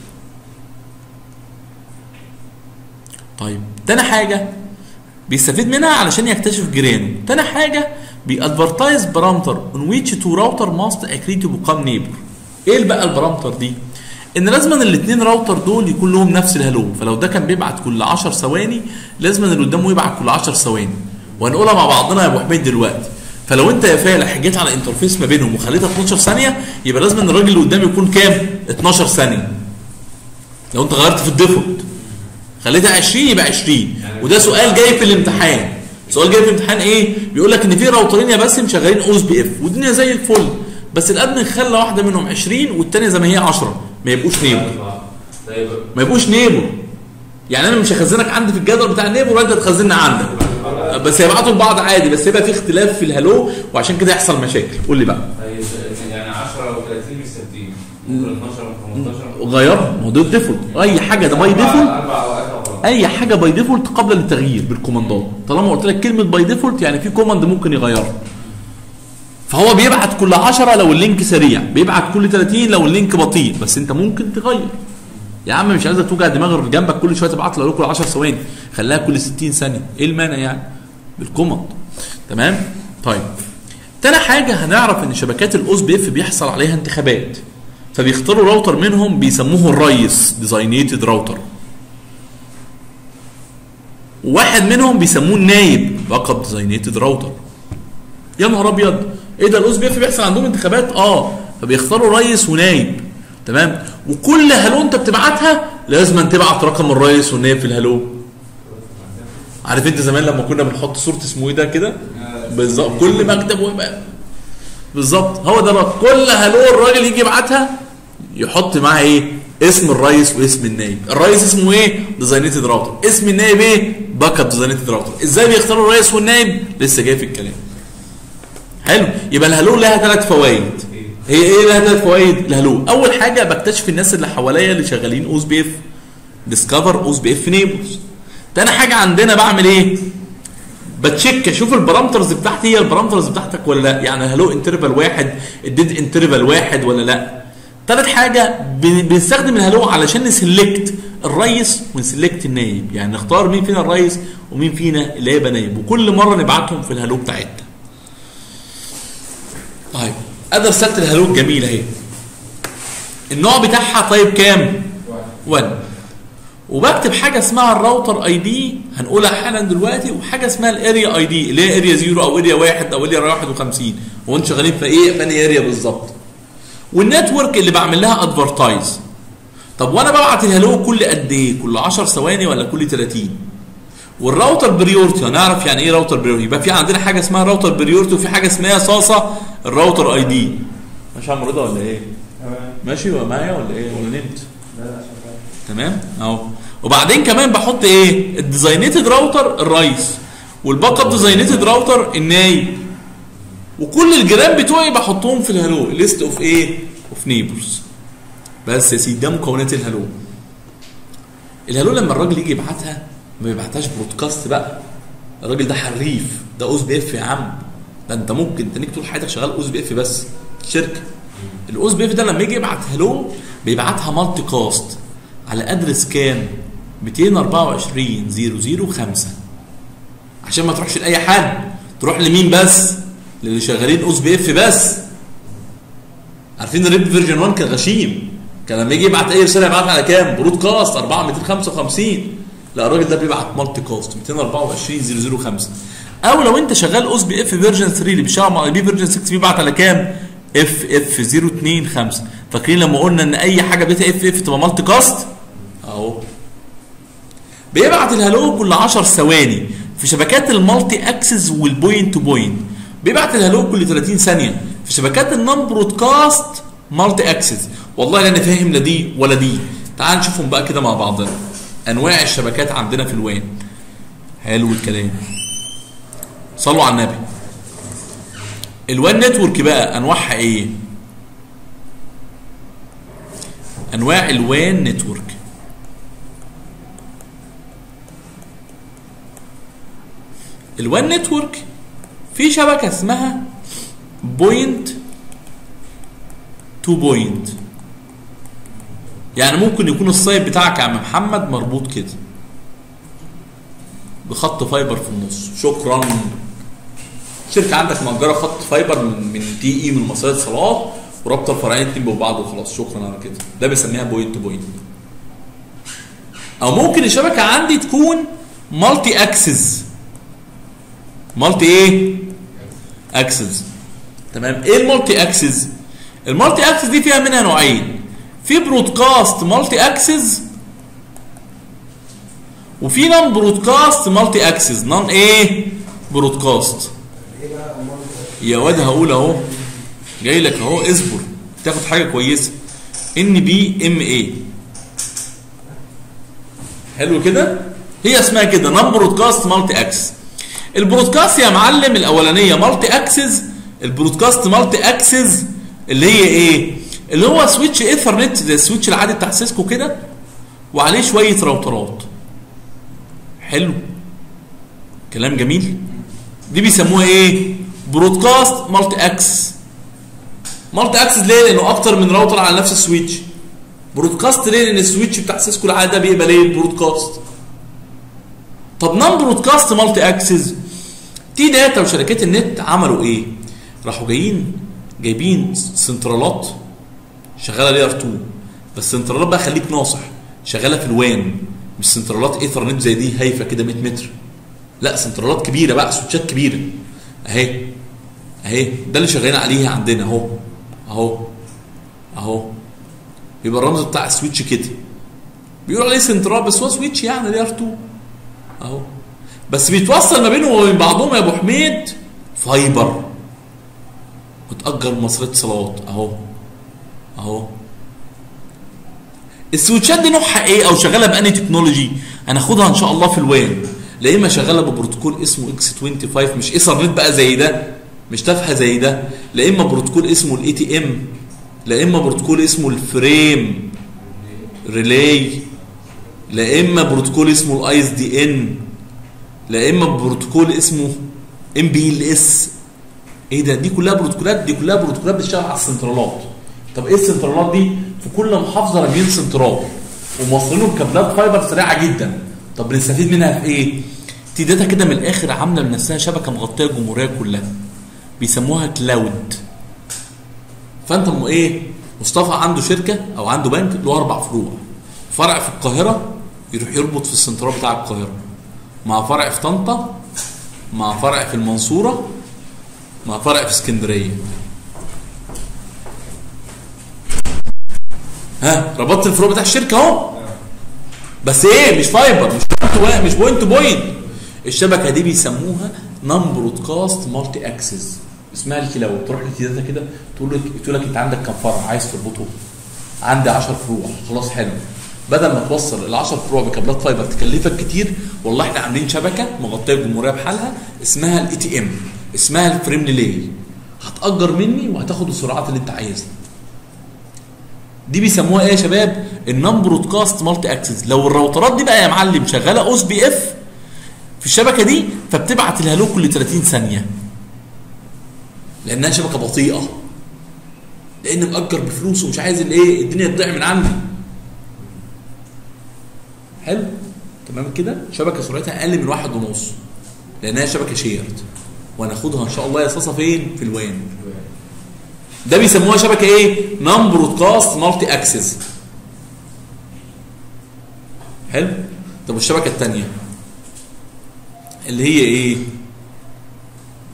طيب تاني حاجه بيستفيد منها علشان يكتشف جيرانه. تاني حاجه بيادفرتايز بارامتر اون ويتش تو راوتر ماست اجري تو بيكام نيبر. ايه بقى البارامتر دي؟ ان لازم الاثنين راوتر دول يكون لهم نفس الهالو، فلو ده كان بيبعت كل 10 ثواني لازم اللي قدامه يبعت كل 10 ثواني، وهنقولها مع بعضنا يا ابو حميد دلوقتي. فلو انت يا فالح جيت على انترفيس ما بينهم وخليتها 12 ثانيه يبقى لازم ان الراجل اللي قدامي يكون كام؟ 12 ثانيه. لو انت غيرت في الديفولت خليتها 20 يبقى 20، وده سؤال جاي في الامتحان. سؤال جاي في الامتحان ايه؟ بيقول لك ان في راوترين يا باسم شغالين اوز بي اف والدنيا زي الفل، بس الادمن خلى واحده منهم 20 والثانيه زي ما هي 10، ما يبقوش نيبر. ما يبقوش نيبر. يعني انا مش هخزنك عندي في الجدول بتاع النيبر وانت تخزننا عندك، بس هيبعتوا لبعض عادي، بس يبقى في اختلاف في الهالو وعشان كده يحصل مشاكل. قول لي بقى. يعني 10 و 30 مش ثابتين، ممكن 12 و 15 غيرهم، ما هو ده الديفولت. اي حاجه ده باي ديفولت، اي حاجه باي ديفولت قبل التغيير بالكوماندات. طالما قلت لك كلمه باي ديفولت يعني في كوماند ممكن يغيرها. فهو بيبعت كل 10 لو اللينك سريع، بيبعت كل 30 لو اللينك بطيء، بس انت ممكن تغير. يا عم مش عايزك توجع دماغ اللي جنبك كل شويه تبعت له كل 10 ثواني، خليها كل 60 ثانيه، ايه المانع يعني؟ بالكوماند. تمام؟ طيب. تاني حاجه هنعرف ان شبكات الاوس بي اف بيحصل عليها انتخابات، فبيختاروا راوتر منهم بيسموه الريس ديزاينيتد راوتر، وواحد منهم بيسموه النايب باك ديزاينيتد راوتر. يا نهار ابيض، ايه ده الاوس بي اف بيحصل عندهم انتخابات؟ فبيختاروا ريس ونايب. تمام. وكل هالو انت بتبعتها لازم تبعت رقم الريس والنايب في الهالو. عارف انت زمان لما كنا بنحط صوره اسمه ايه ده كده بالظبط، كل مكتب ويبقى بالظبط هو ده الرقم. كل هالو الراجل يجي يبعتها يحط معاها ايه؟ اسم الريس واسم النايب. الريس اسمه ايه؟ ديزاينيتد راوتر. اسم النايب ايه؟ باك اب ديزاينيتد راوتر. ازاي بيختاروا الريس والنايب؟ لسه جاي في الكلام. حلو. يبقى الهالو لها 3 فوائد. هي ايه لها 3 فوائد الهالو؟ اول حاجه بكتشف الناس اللي حواليا اللي شغالين اوز بي اف، ديسكفر اوز بي اف نيبرز. تاني حاجه عندنا بعمل ايه؟ بتشيك اشوف البارامترز بتاعتي هي البارامترز بتاعتك ولا لا، يعني هالو انترفال واحد، الديد انترفال واحد ولا لا. تالت حاجه بنستخدم الهالو علشان نسلكت الريس ونسلكت النايب، يعني نختار مين فينا الريس ومين فينا اللي هيبقى نايب، وكل مره نبعتهم في الهالو بتاعتنا. طيب ادي رساله الهالو الجميله اهي. النوع بتاعها طيب كام؟ 1. وبكتب حاجه اسمها الراوتر اي دي هنقولها حالا دلوقتي، وحاجه اسمها الاريا اي دي اللي هي اريا 0 او اريا 1 او اريا 51. هو انتوا شغالين في ايه؟ في انهي اريا بالظبط؟ والنتورك اللي بعمل لها ادفرتايز. طب وانا ببعت الهالو كل قد ايه؟ كل 10 ثواني ولا كل 30؟ والراوتر بريورتي هنعرف يعني ايه راوتر بريورتي. يبقى في عندنا حاجه اسمها راوتر بريورتي وفي حاجه اسمها صاصه الراوتر اي دي. ماشي يا عم رضا ولا ايه؟ ماشي ولا معايا ولا ايه؟ ولا نمت؟ لا تمام اهو. وبعدين كمان بحط ايه؟ الديزاينيتد راوتر الرئيس، والباك اب ديزاينيتد راوتر النايب، وكل الجيران بتوعي بحطهم في الهالو ليست اوف ايه؟ اوف نيبرز. بس يا سيدي ده مكونات الهالو. الهالو لما الراجل يجي يبعتها ما بيبعتهاش برودكاست بقى، الراجل ده حريف، ده اوز بي اف يا عم، ده انت ممكن تنيك طول حياتك شغال اوز بي اف بس شركه. الاوز بي اف ده لما يجي يبعت هالو بيبعتها مالتي كاست على ادرس كام؟ 224.0.0.5 عشان ما تروحش لاي حد، تروح لمين بس؟ للي شغالين اوز بي اف بس. عارفين الريب فيرجن 1 كان غشيم، كان لما يجي يبعت اي رساله يبعتها على كام؟ برودكاست 4 255. لا الراجل ده بيبعت مالتي كاست 224.0.0.5 او لو انت شغال اوس بي اف فيرجن 3 اللي بيشتغل مع اي بي فيرجن 6 بيبعت على كام؟ اف 025. فاكرين لما قلنا ان اي حاجه بدايتها اف تبقى مالتي كاست؟ اهو بيبعت الهالو كل 10 ثواني في شبكات المالتي اكسس والبوينت تو بوينت، بيبعت الهالو كل 30 ثانيه في شبكات النون برودكاست مالتي اكسس. والله لا انا فاهم لا دي ولا دي. تعال نشوفهم بقى كده مع بعضنا. انواع الشبكات عندنا في الوان. حلو الكلام. صلوا على النبي. الوان نتورك بقى انواعها ايه؟ انواع الوان نتورك. الوان نتورك في شبكه اسمها بوينت تو بوينت. يعني ممكن يكون السايت بتاعك يا عم محمد مربوط كده بخط فايبر في النص. شكرا. شركه عندك مأجره خط فايبر من تي اي من مصايد صالات ورابطه الفرعين اتنين ببعض وخلاص. شكرا على كده. ده بسميها بوينت تو بوينت. او ممكن الشبكه عندي تكون مالتي اكسس. مالتي ايه؟ اكسس. تمام. ايه المالتي اكسس؟ المالتي اكسس دي فيها منها نوعين. في برودكاست مالتي اكسس وفي نون برودكاست مالتي اكسس. نون ايه؟ برودكاست. يا واد هقول اهو جاي لك اهو اصبر تاخد حاجه كويسه. ان بي ام اي. حلو كده؟ هي اسمها كده نون برودكاست مالتي اكسس. البرودكاست يا معلم الاولانيه مالتي اكسس. البرودكاست مالتي اكسس اللي هي ايه؟ اللي هو سويتش ايثرنت زي السويتش العادي بتاع سيسكو كده وعليه شويه راوترات. حلو كلام جميل. دي بيسموها ايه؟ برودكاست مالتي اكسس. مالتي اكسس ليه؟ لانه اكتر من راوتر على نفس السويتش. برودكاست ليه؟ لان السويتش بتاع سيسكو العادي ده بيقبل ايه؟ البرودكاست. طب نون برودكاست مالتي اكسس تي داتا وشركات النت عملوا ايه؟ راحوا جايبين سنترالات شغاله لير 2. بس سنترالات بقى خليك ناصح شغاله في الوان، مش سنترالات ايثرنت زي دي هايفه كده 100 متر. لا سنترالات كبيره بقى، سويتشات كبيره اهي. ده اللي شغالين عليه عندنا اهو. يبقى الرمز بتاع السويتش كده بيقولوا عليه سنترال بس هو سويتش يعني لير 2 اهو. بس بيتوصل ما بينهم وبين بعضهم يا ابو حميد فايبر متأجر من مصرية اتصالات اهو. السويتشات دي نوعها ايه او شغاله بأني تكنولوجي؟ هناخدها ان شاء الله في الوان. لا اما شغاله ببروتوكول اسمه اكس 25 مش ايثرنت بقى زي ده، مش تافهه زي ده. لا اما بروتوكول اسمه الاي تي ام، لا اما بروتوكول اسمه الفريم ريلاي، لا اما بروتوكول اسمه الاي اس دي ان، لا اما بروتوكول اسمه ام بي ال اس. ايه ده؟ دي كلها بروتوكولات بتشتغل على السنترالات. طب ايه السنترالات دي؟ في كل محافظه راجلين سنترال وموصلينهم بكابلات فايبر سريعه جدا. طب بنستفيد منها في ايه؟ تي داتا كده من الاخر عامله لنفسها شبكه مغطيه الجمهوريه كلها بيسموها كلاود. فانت ايه؟ مصطفى عنده شركه او عنده بنك له 4 فروع. فرع في القاهره يروح يربط في السنترال بتاع القاهره مع فرع في طنطا مع فرع في المنصوره مع فرع في اسكندريه. ربطت الفروع بتاع الشركه اهو. بس ايه؟ مش فايبر، مش بوينت تو بوينت. الشبكه دي بيسموها نون برودكاست مالتي اكسس. اسمها الكلاود. تروح للداتا كده تقول لك انت عندك كام فرع عايز تربطه؟ عندي 10 فروع. خلاص حلو. بدل ما توصل ال 10 فروع بكابلات فايبر تكلفك كتير، والله احنا عاملين شبكه مغطيه الجمهوريه بحالها اسمها الاي تي ام، اسمها الفريم ريلاي. هتأجر مني وهتاخد السرعات اللي انت عايزها. دي بيسموها ايه يا شباب؟ النون برودكاست مالتي اكسس. لو الراوترات دي بقى يا معلم شغاله اوس بي اف في الشبكه دي فبتبعت الهالو كل 30 ثانيه لانها شبكه بطيئه، لان مأجر بفلوس ومش عايز الايه الدنيا تضيع من عندي. حلو تمام كده. شبكه سرعتها اقل من 1.5 لانها شبكه شيرد، وهناخدها ان شاء الله يا صاصه فين؟ في الوان. ده بيسموها شبكه ايه؟ نون برودكاست مالتي اكسس. حلو. طب والشبكه الثانيه اللي هي ايه؟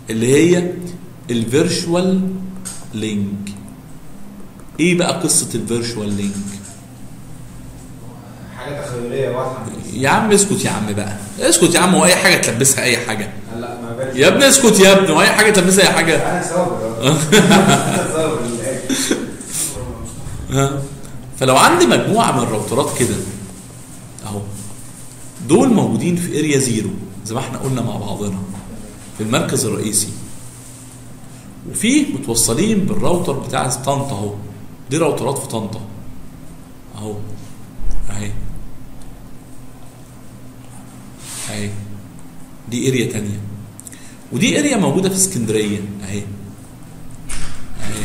اللي هي الفيرشوال لينك. ايه بقى قصه الفيرشوال لينك؟ حاجه تخيليه واضحه. يا عم اسكت يا عم بقى، اسكت يا عم، واي حاجه تلبسها اي حاجه. لا ما بالك يا ابني اسكت يا ابني، واي حاجه تلبسها اي حاجه. انا صابر فلو عندي مجموعه من الراوترات كده اهو، دول موجودين في اريا زيرو زي ما احنا قلنا مع بعضنا في المركز الرئيسي، وفي متوصلين بالراوتر بتاع طنطا اهو. دي راوترات في طنطا اهو، اهي اهي. دي اريا تانية، ودي اريا موجوده في اسكندريه اهي اهي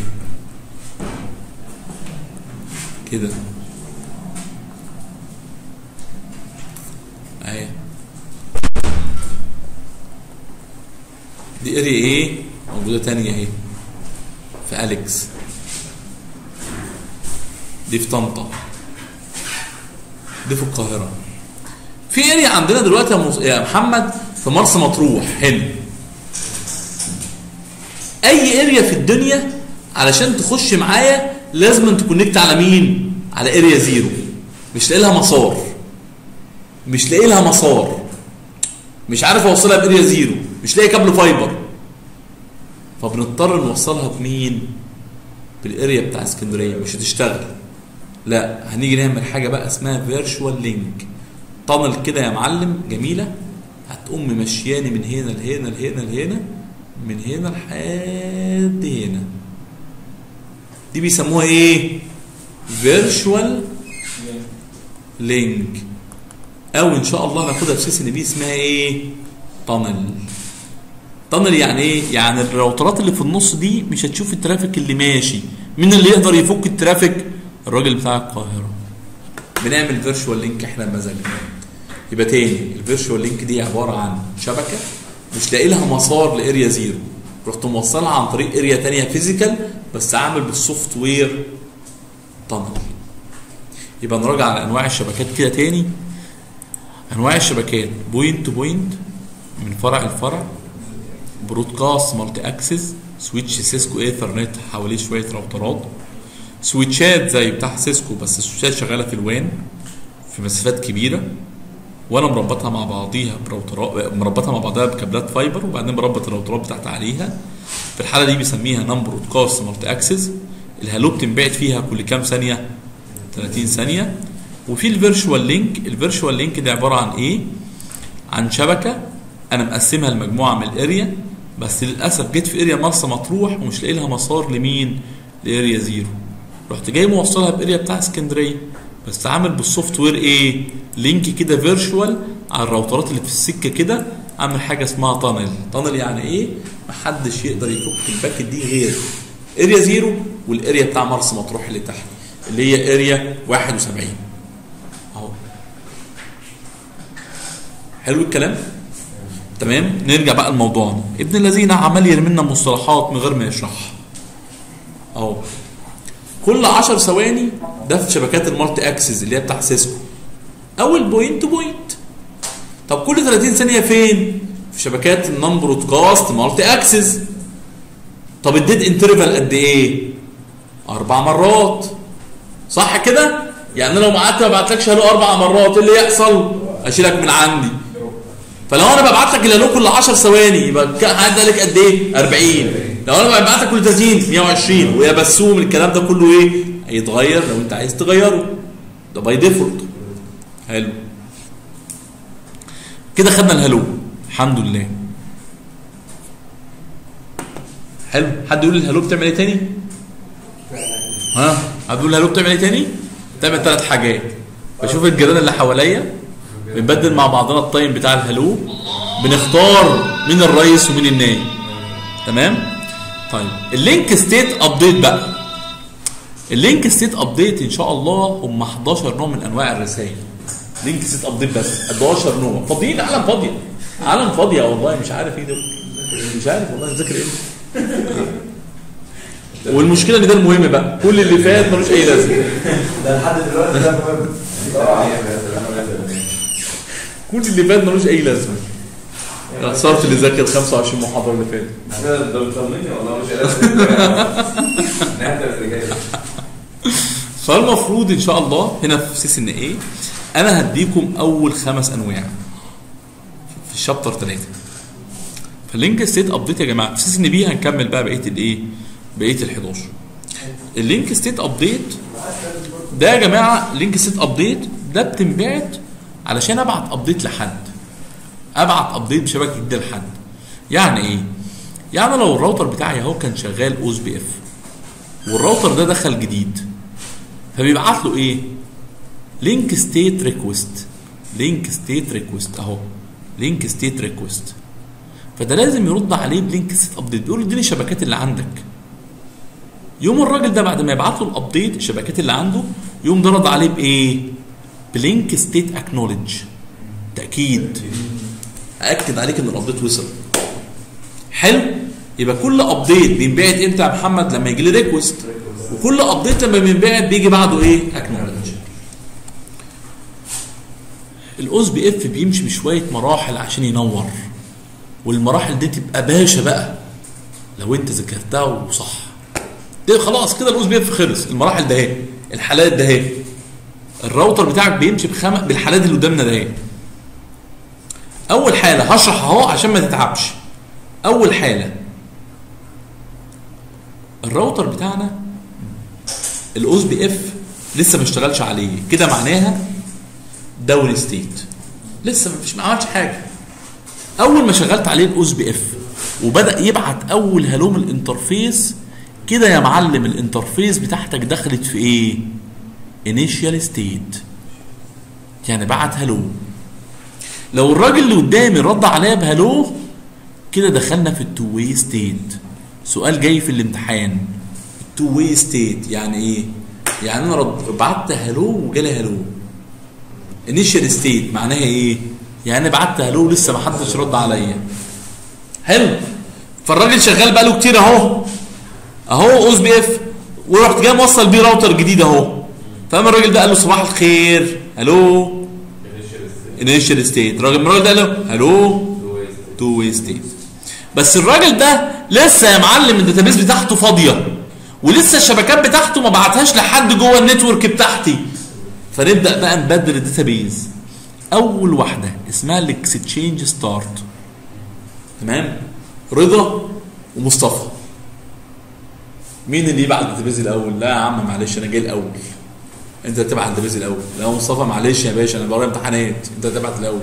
كده اهي. دي اريا ايه موجوده تانية اهي في أليكس، دي في طنطا، دي في القاهره. في اريا عندنا دلوقتي يا محمد في مرسى مطروح. حلو. اي اريا في الدنيا علشان تخش معايا لازم تكونكت على مين؟ على اريا زيرو. مش لاقي لها مسار، مش لاقي لها مسار، مش عارف اوصلها باريا زيرو، مش لاقي كابل فايبر، فبنضطر نوصلها بمين؟ بالاريا بتاع اسكندريه. مش هتشتغل، لا هنيجي نعمل حاجه بقى اسمها فيرشوال لينك. طنل كده يا معلم جميله، هتقوم ممشياني من هنا لهنا لهنا لهنا، من هنا لحد هنا. دي بيسموها ايه؟ فيرشوال لينك، او ان شاء الله هناخدها في سي ان بي اسمها ايه؟ طنل. طنل يعني ايه؟ يعني الراوترات اللي في النص دي مش هتشوف الترافيك اللي ماشي. مين اللي يقدر يفك الترافيك؟ الراجل بتاع القاهره. بنعمل فيرشوال لينك احنا بمزاجنا. يبقى تاني الفيرشوال لينك دي عباره عن شبكه مش لاقي لها مسار لاريا زيرو، رحت موصلها عن طريق اريا تانية فيزيكال بس عامل بالسوفت وير طنل. يبقى نراجع على انواع الشبكات كده تاني. انواع الشبكات: بوينت تو بوينت من فرع لفرع، برودكاست مالتي اكسس، سويتش سيسكو ايثرنت حواليه شويه راوترات، سويتشات زي بتاع سيسكو بس السويتشات شغاله في الوان في مسافات كبيره، وانا مربطها مع بعضيها براوترات، مربطها مع بعضها بكابلات فايبر، وبعدين بربط الراوترات بتاعت عليها. في الحاله دي بيسميها نون برودكاست مالتي اكسس. الهالو بتنبعت فيها كل كام ثانيه؟ 30 ثانيه. وفي الفيرشوال لينك. الفيرشوال لينك دي عباره عن ايه؟ عن شبكه انا مقسمها لمجموعه من الاريا، بس للاسف جيت في اريا مرسى مطروح ومش لاقي لها مسار لمين؟ لاريا زيرو. رحت جاي موصلها باريا بتاع اسكندريه، بس عامل بالسوفت وير ايه؟ لينك كده فيرشوال على الراوترات اللي في السكه كده، عامل حاجه اسمها طنل. طنل يعني ايه؟ محدش يقدر يفك الباكت دي غير اريا زيرو والاريا بتاع مرسى مطروح اللي تحت اللي هي اريا 71 اهو. حلو الكلام؟ تمام. نرجع بقى لموضوعنا. ابن الذين عمال يرمي لنا مصطلحات من غير ما يشرحها اهو. كل 10 ثواني ده في شبكات المالتي اكسس اللي هي بتاع سيسكو، او البوينت تو بوينت. طب كل 30 ثانيه فين؟ في شبكات النون برودكاست مالتي اكسس. طب الديد انترفال قد ايه؟ 4 مرات، صح كده؟ يعني لو قعدت ما بعتلكش هلو 4 مرات ايه اللي يحصل؟ اشيلك من عندي. فلو انا ببعت لك الهلو كل 10 ثواني يبقى هعدي لك قد ايه؟ 40. لو انا ببعت لك كل 30 120. ويا بسوم الكلام ده كله ايه؟ هيتغير لو انت عايز تغيره، ده باي ديفولت. حلو كده خدنا الهلو الحمد لله. حلو. حد يقول الهلو بتعمل ايه تاني؟ ها؟ حد يقول الهلو بتعمل ايه تاني؟ بتعمل 3 حاجات. بشوف الجيران اللي حواليا، بنبدل مع بعضنا التايم بتاع الهلو، بنختار مين الرئيس ومين النايب. تمام؟ طيب اللينك ستيت ابديت بقى. اللينك ستيت ابديت ان شاء الله هم 11 نوع من انواع الرسائل. لينك ستيت ابديت بس 11 نوع فاضيين. عالم فاضيه، عالم فاضيه والله. مش عارف ايه ده، مش عارف والله ذاكر ايه. والمشكله ان ده المهم بقى، كل اللي فات ملوش اي لازمه. ده لحد دلوقتي ده مهم. كل اللي فات ملوش اي لازمه. خسرت اللي ذاكر 25 محاضره اللي فاتت. ده بيطمني والله مش قادر. نهدى الرجاله. فالمفروض ان شاء الله هنا في سي ان ايه انا هديكم اول 5 انواع في الشابتر 3. فاللينك ستيت ابديت يا جماعه في سي ان بي هنكمل بقى بقيه الايه؟ بقيه ال 11. اللينك ستيت ابديت ده يا جماعه لينك ستيت ابديت ده بتنبعت علشان ابعت ابديت لحد. ابعت ابديت بشبكه جديده لحد. يعني ايه؟ يعني لو الراوتر بتاعي اهو كان شغال اوز بي اف والراوتر ده دخل جديد فبيبعت له ايه؟ لينك ستيت ريكويست. لينك ستيت ريكويست اهو. لينك ستيت ريكويست. فده لازم يرد عليه بلينك ستيت ابديت، بيقول له اديني الشبكات اللي عندك. يوم الراجل ده بعد ما يبعت له الابديت الشبكات اللي عنده يوم ده رد عليه بايه؟ بلينك ستيت اكنولج. تاكيد. ااكد عليك ان الابديت وصل. حلو؟ يبقى كل ابديت بينبعت امتى يا محمد؟ لما يجي لي ريكوست. وكل ابديت لما بينبعت بيجي بعده ايه؟ اكنولج. الاوز بي اف بيمشي بشويه مراحل عشان ينور. والمراحل دي تبقى باشا بقى لو انت ذاكرتها وصح. ده خلاص كده الاوز بي اف خلص. المراحل ده اهي، الحالات ده اهي. الراوتر بتاعك بيمشي بالحالات اللي قدامنا ده اهي. اول حاله هشرح اهو عشان ما تتعبش. اول حاله الراوتر بتاعنا الاوز بي اف لسه ما اشتغلش عليه، كده معناها داون ستيت، لسه ما عملش حاجه. اول ما شغلت عليه الاوز بي اف وبدا يبعت اول هلو من الانترفيس كده يا معلم، الانترفيس بتاعتك دخلت في ايه؟ انيشال ستيت، يعني بعت هلو. لو الراجل اللي قدامي رد عليا بهلو كده دخلنا في التو واي ستيت. سؤال جاي في الامتحان، التو واي ستيت يعني ايه؟ يعني انا بعت هلو وجالي هلو. انيشال ستيت معناها ايه؟ يعني بعت هلو لسه ما حدش رد عليا. حلو؟ فالراجل شغال بقاله كتير اهو اوز بي اف ورحت جاي موصل بيه راوتر جديد اهو. فقام الراجل ده قال له صباح الخير هلو انيشال ستيت. الراجل ده قال له هلو تو واي ستيت. بس الراجل ده لسه يا معلم الداتابيس بتاعته فاضيه ولسه الشبكات بتاعته ما بعتهاش لحد جوه النتورك بتاعتي. فنبدا بقى نبدل الداتابيس. اول واحده اسمها الاكستشينج ستارت. تمام؟ رضا ومصطفى. مين اللي يبعت الداتابيس الاول؟ لا يا عم معلش انا جاي الاول. انت تبعت الداتابيس الاول. لا مصطفى معلش يا باشا انا ورايا امتحانات، انت تبعت الاول.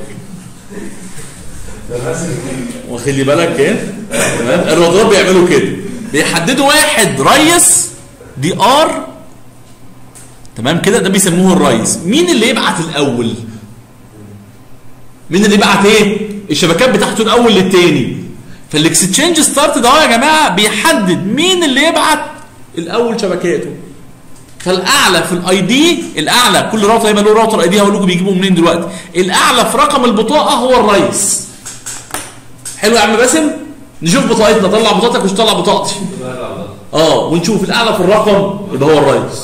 وخلي بالك ايه؟ تمام؟ الوضعات بيعملوا كده، بيحددوا واحد ريس دي ار. تمام كده؟ ده بيسموه الريس. مين اللي يبعت الاول؟ مين اللي يبعت ايه؟ الشبكات بتاعته الاول للتاني. فالاكستشينج ستارت ده يا جماعه بيحدد مين اللي يبعت الاول شبكاته. فالاعلى في الاي دي، الاعلى كل راوتر هيبقى له راوتر اي دي، هقول لكم بيجيبوا منين دلوقتي. الاعلى في رقم البطاقه هو الريس. حلو يا عم باسم؟ نشوف بطاقتنا، طلع بطاقتك مش طلع بطاقتي. ونشوف الاعلى في الرقم يبقى هو الريس.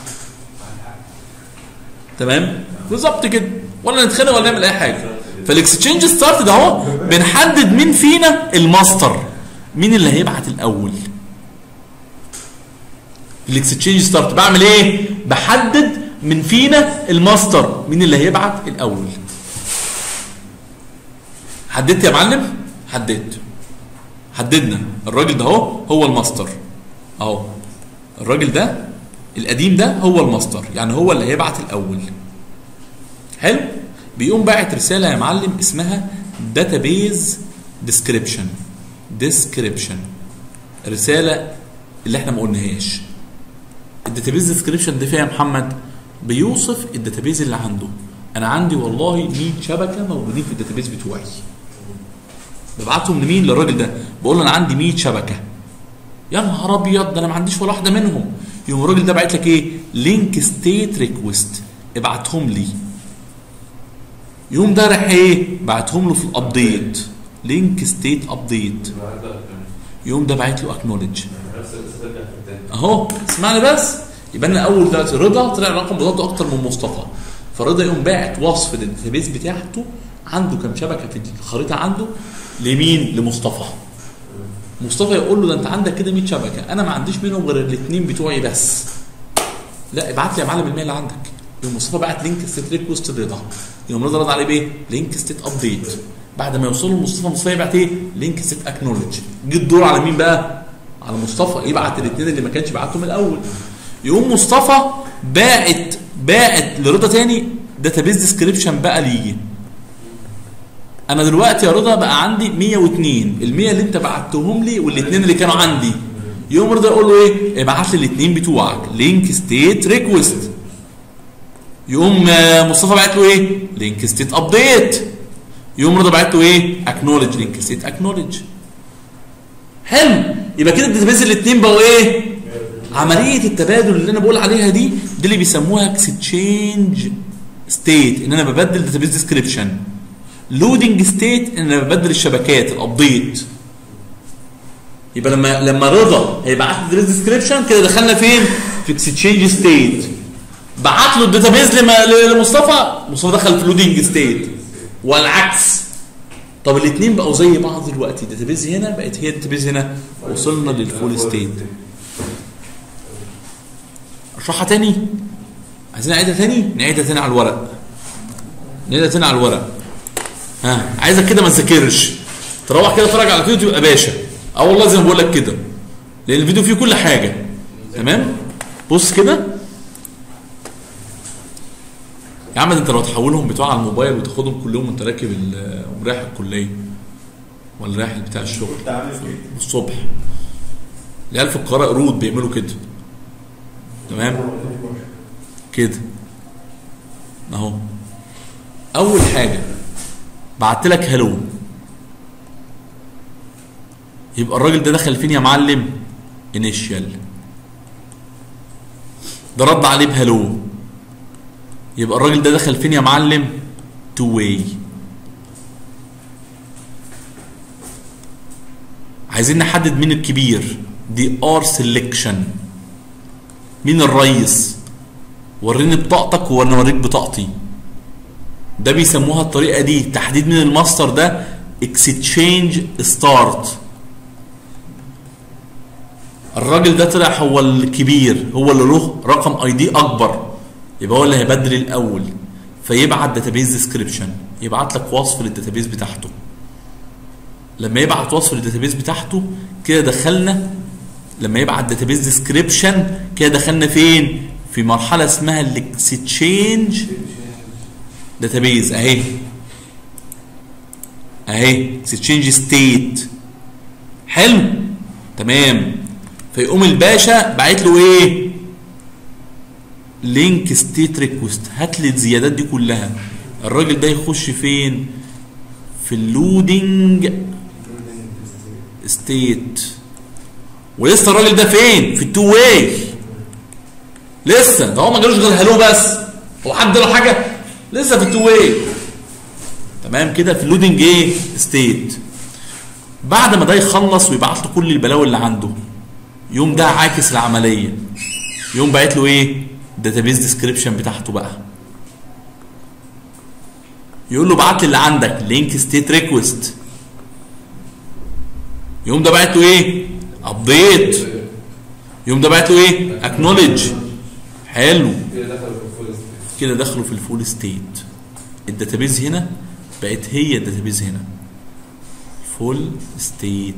تمام؟ بالظبط كده، ولا نتخانق ولا نعمل اي حاجه. فالاكستشينج ستارت ده اهو بنحدد مين فينا الماستر، مين اللي هيبعت الاول. الاكستشينج ستارت بعمل ايه؟ بحدد من فينا الماستر، مين اللي هيبعت الاول. حددت يا معلم؟ حددت. حددنا الراجل ده اهو هو الماستر اهو. الراجل ده القديم ده هو الماستر، يعني هو اللي هيبعت الاول. حلو؟ بيقوم باعت رساله يا معلم اسمها داتابيز ديسكريبشن. ديسكريبشن رساله اللي احنا ما قلناهاش. الداتابيز ديسكريبشن دي فيها يا محمد بيوصف الداتابيز اللي عنده. انا عندي والله 100 شبكه موجودين في الداتابيز بتوعي. ببعتهم لمين؟ للراجل ده. بقول له انا عندي 100 شبكه. يا نهار ابيض ده انا ما عنديش ولا واحده منهم. يقوم الراجل ده باعت لك ايه؟ لينك ستيت ريكويست، ابعتهم لي. يوم ده راح ايه؟ بعتهم له في الابديت، لينك ستيت ابديت. يوم ده باعت له اكنولج اهو. اسمعني بس. يبقى لنا اول دلوقتي رضا طلع رقم بطاقته اكتر من مصطفى. فرضا يقوم باعت وصف للداتابيس بتاعته عنده كام شبكه في الخريطه عنده، لمين؟ لمصطفى. مصطفى يقول له ده انت عندك كده 100 شبكه، انا ما عنديش منهم غير الاثنين بتوعي بس. لا ابعت لي يا معلم الميل اللي عندك. يوم مصطفى بعت لينك ستيت ريكوست لرضا، يوم رضا رد عليه بايه؟ لينك ستيت ابديت. بعد ما يوصل له مصطفى يبعت ايه؟ لينك ستيت اكنولج. جه الدور على مين بقى؟ على مصطفى يبعت الاثنين اللي ما كانش بعتهم من الاول. يقوم مصطفى باعت لرضا تاني داتابيز ديسكريبشن بقى ليه. انا دلوقتي يا رضا بقى عندي 102 ال100 اللي انت بعتهم لي والاثنين اللي كانوا عندي. يقوم رضا يقول له ايه؟ ابعت لي الاثنين بتوعك لينك ستيت ريكوست. يقوم مصطفى بعت له ايه؟ لينك ستيت ابديت. يقوم رضا بعت له ايه؟ اكنولج لينك ستيت اكنولج. حلو. يبقى كده الداتابيز الاثنين بقوا ايه؟ عمليه التبادل اللي انا بقول عليها دي اللي بيسموها اكستشينج ستيت، ان انا ببدل داتابيز ديسكريبشن. لودنج ستيت ان انا ببدل الشبكات الابديت. يبقى لما رضا هيبعت لي الداتابيز ديسكريبشن كده دخلنا فين؟ في اكستشينج ستيت. بعت له الداتابيز لمصطفى، مصطفى دخل في لودنج ستيت والعكس. طب الاثنين بقوا زي بعض دلوقتي، الداتابيز هنا بقت هي الداتابيز هنا، وصلنا للفول ستيت. اشرحها تاني؟ عايزين نعيدها تاني؟ نعيدها تاني على الورق. ها عايزك كده ما تذاكرش، تروح كده تتفرج على الفيديو تبقى باشا. والله زي ما بقول لك كده، لان الفيديو فيه كل حاجه. تمام؟ بص كده يا عم، انت لو تحولهم بتوع على الموبايل وتاخدهم كلهم وانت راكب ورايح الكليه ولا رايح بتاع الشغل الصبح، العيال في القاهره قرود بيعملوا كده. تمام كده اهو. اول حاجه بعت لك هلو، يبقى الراجل ده دخل فين يا معلم؟ انيشال. ده رد عليه بهلو، يبقى الراجل ده دخل فين يا معلم؟ تو واي. عايزين نحدد مين الكبير، دي ار سيلكشن. مين الريس؟ وريني بطاقتك وانا اوريك بطاقتي. ده بيسموها الطريقه دي تحديد مين الماستر، ده اكستشينج ستارت. الراجل ده طلع هو الكبير، هو اللي له رقم اي دي اكبر، يبقى هو اللي هيبدل الاول. فيبعت داتابيز ديسكريبشن، يبعت لك وصف للداتابيز بتاعته. لما يبعت وصف للداتابيز بتاعته كده دخلنا، لما يبعت داتابيز ديسكريبشن كده دخلنا فين؟ في مرحله اسمها الاكستشينج داتابيز. اهي اكستشينج ستيت. حلو تمام. فيقوم الباشا باعت له ايه؟ لينك ستيت ريكوست. هات لي الزيادات دي كلها. الراجل ده يخش فين؟ في اللودنج ستيت. ولسه الراجل ده فين؟ في التو واي. لسه ده هو ما جالوش غير هلو بس. هو حد له حاجه؟ لسه في التو واي. تمام كده في اللودنج ايه؟ ستيت. بعد ما ده يخلص ويبعت له كل البلاوي اللي عنده، يوم ده عاكس العمليه، يوم باعت له ايه؟ داتابيز ديسكريبشن بتاعته بقى. يقول له بعت لي اللي عندك لينك ستيت ريكوست. يوم ده باعت له ايه؟ ابديت. يوم ده باعت له ايه؟ اكنولج. حلو كده دخلوا في الفول ستيت. الداتابيز هنا بقت هي الداتابيز هنا فول ستيت.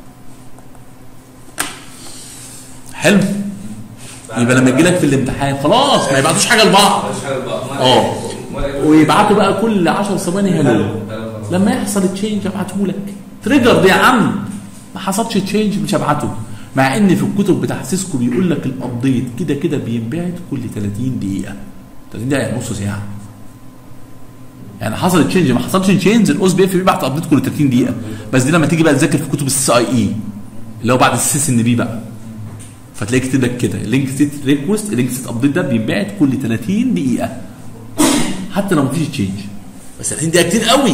حلو. يبقى لما يجي لك في الامتحان خلاص ما يبعتوش حاجه لبعض. ويبعتوا بقى كل 10 ثواني هلو. لما يحصل تشينج ابعته لك. تريجر دي يا عم. ما حصلش تشينج مش هبعته. مع ان في الكتب بتاع سيسكو بيقول لك الابديت كده كده بينبعت كل 30 دقيقه. 30 دقيقه يعني نص ساعه. يعني حصل تشينج ما حصلش تشينج الاوس بي اف بيبعت ابديت كل 30 دقيقه. بس دي لما تيجي بقى تذاكر في كتب السي اي اي اللي هو بعد السيس ان بي بقى، فتلاقي كاتب لك كده لينك ستيت ريكوست، لينك ستيت ابديت ده بينبعت كل 30 دقيقه حتى لو مفيش تشينج. بس 30 دقيقه كتير قوي.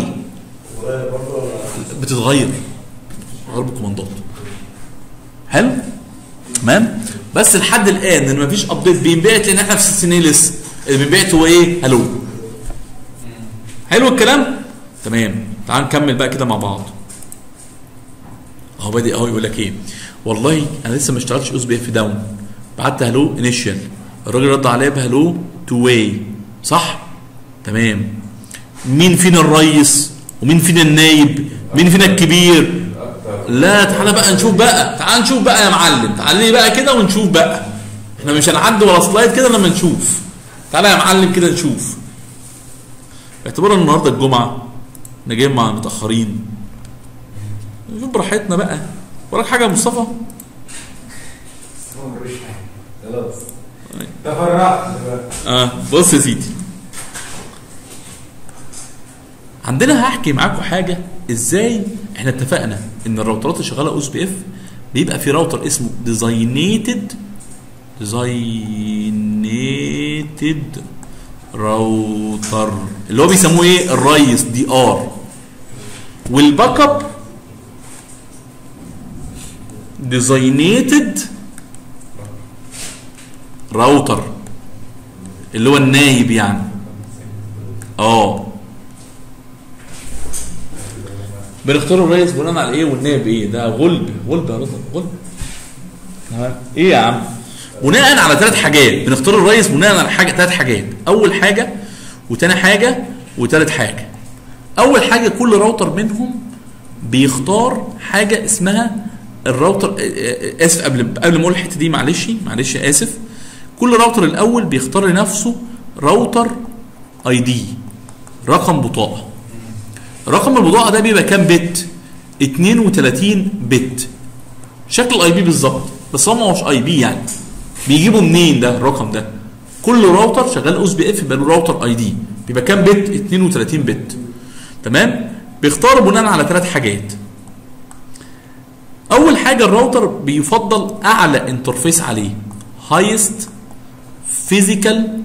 بتتغير غير الكوماندات. حلو تمام. بس لحد الان ان مفيش ابديت بينبعت لان احنا في السنين لسه اللي بينبعت هو ايه؟ هلو. حلو الكلام تمام. تعال نكمل بقى كده مع بعض. اهو بادئ اهو يقول لك ايه، والله انا لسه ما اشتغلتش اس بي اف داون، بعت هلو انيشال، الراجل رد عليا بهلو تو واي، صح؟ تمام. مين فينا الريس ومين فينا النايب؟ مين فينا الكبير؟ لا تعالى بقى نشوف بقى، تعالى نشوف بقى يا معلم، تعالى لي بقى كده ونشوف بقى، احنا مش هنعدي ولا سلايد كده لما نشوف، تعالى يا معلم كده نشوف. اعتبرنا النهارده الجمعه احنا جايين مع المتاخرين، نشوف براحتنا بقى. وراك حاجه يا مصطفى؟ خلاص تفرقت. بص يا سيدي، عندنا هحكي معاكم حاجه ازاي احنا اتفقنا ان الراوترات اللي شغاله اس بي اف بيبقى في راوتر اسمه ديزاينيتد راوتر اللي هو بيسموه ايه؟ الريس دي ار، والباك اب ديزاينيتد راوتر اللي هو النايب يعني. بنختار الريس بناء على ايه والنائب ايه؟ ده غلب يا رضا، غلب. ايه يا عم؟ بناء على 3 حاجات، بنختار الريس بناء على 3 حاجات، اول حاجه وثاني حاجه وثالث حاجه. اول حاجه كل راوتر منهم بيختار حاجه اسمها الراوتر، اسف قبل ما اقول الحته دي، معلش اسف. كل راوتر الاول بيختار لنفسه راوتر اي دي، رقم بطاقه. رقم البطاقه ده بيبقى كام بت؟ 32 بت، شكل الاي بي بالظبط، بس هو ما هوش اي بي يعني. بيجيبوا منين ده الرقم ده؟ كل راوتر شغال اس بي اف يبقى له راوتر اي دي، بيبقى كام بت؟ 32 بت. تمام؟ بيختاروا بناء على 3 حاجات. اول حاجه الراوتر بيفضل اعلى انترفيس عليه، هايست فيزيكال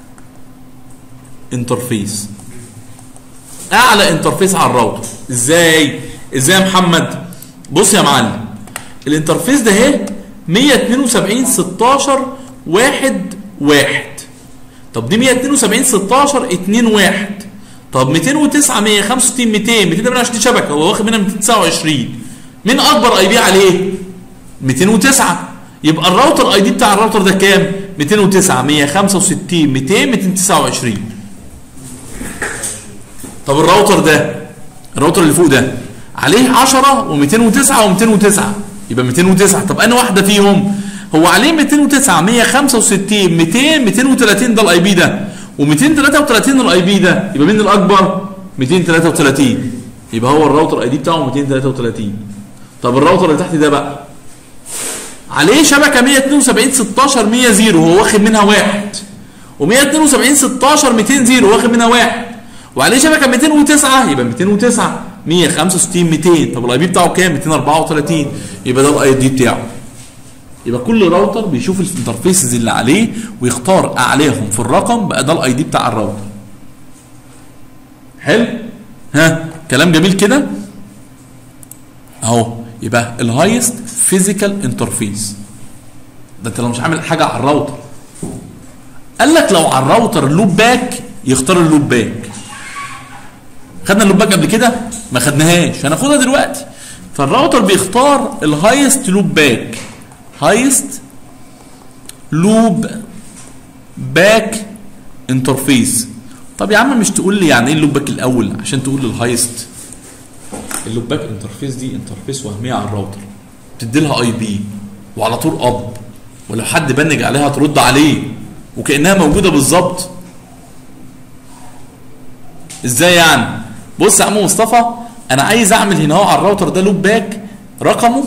انترفيس، اعلى انترفيس على الراوتر. ازاي يا محمد؟ بص يا معلم، الانترفيس ده اهي 172 16 1 1. طب دي 172 16 2 1. طب 209 165 200 228 شبكه، هو واخد منها 229. مين اكبر اي بي عليه؟ 209. يبقى الراوتر اي دي بتاع الراوتر ده كام؟ 209 165 200 229. طب الراوتر اللي فوق ده عليه 10 و209 و209، يبقى 209. طب انا واحده فيهم هو عليه 209 165 200 230 ده الاي بي ده، و233 الاي بي ده، يبقى مين الاكبر؟ 233. يبقى هو الراوتر اي دي بتاعه 233. طب الراوتر اللي تحت ده بقى عليه شبكه 172 16 100 0 هو واخد منها 1، و172 16 200 0 واخد منها 1، وعليه شبكه 209 يبقى 209 165 200. طب الاي بي بتاعه كام؟ 234. يبقى ده الاي دي بتاعه. يبقى كل راوتر بيشوف الانترفيسز اللي عليه ويختار اعلاهم في الرقم، بقى ده الاي دي بتاع الراوتر. حلو؟ كلام جميل كده اهو. يبقى الهايست فيزيكال انترفيس ده انت لو مش عامل حاجه على الراوتر. قال لك لو على الراوتر اللوب باك يختار اللوب باك. خدنا اللوب باك قبل كده؟ ما خدناهاش، هناخدها دلوقتي. فالراوتر بيختار الهايست لوب باك، هايست لوب باك انترفيس. طب يا عم مش تقول لي يعني ايه اللوب باك الاول عشان تقول لي الهايست؟ اللوب باك انترفيس دي انترفيس وهميه على الراوتر، بتدي لها اي بي وعلى طول اب، ولو حد بنج عليها ترد عليه وكانها موجوده بالظبط. ازاي يعني؟ بص يا عم مصطفى، انا عايز اعمل هنا اهو على الراوتر ده لوب باك رقمه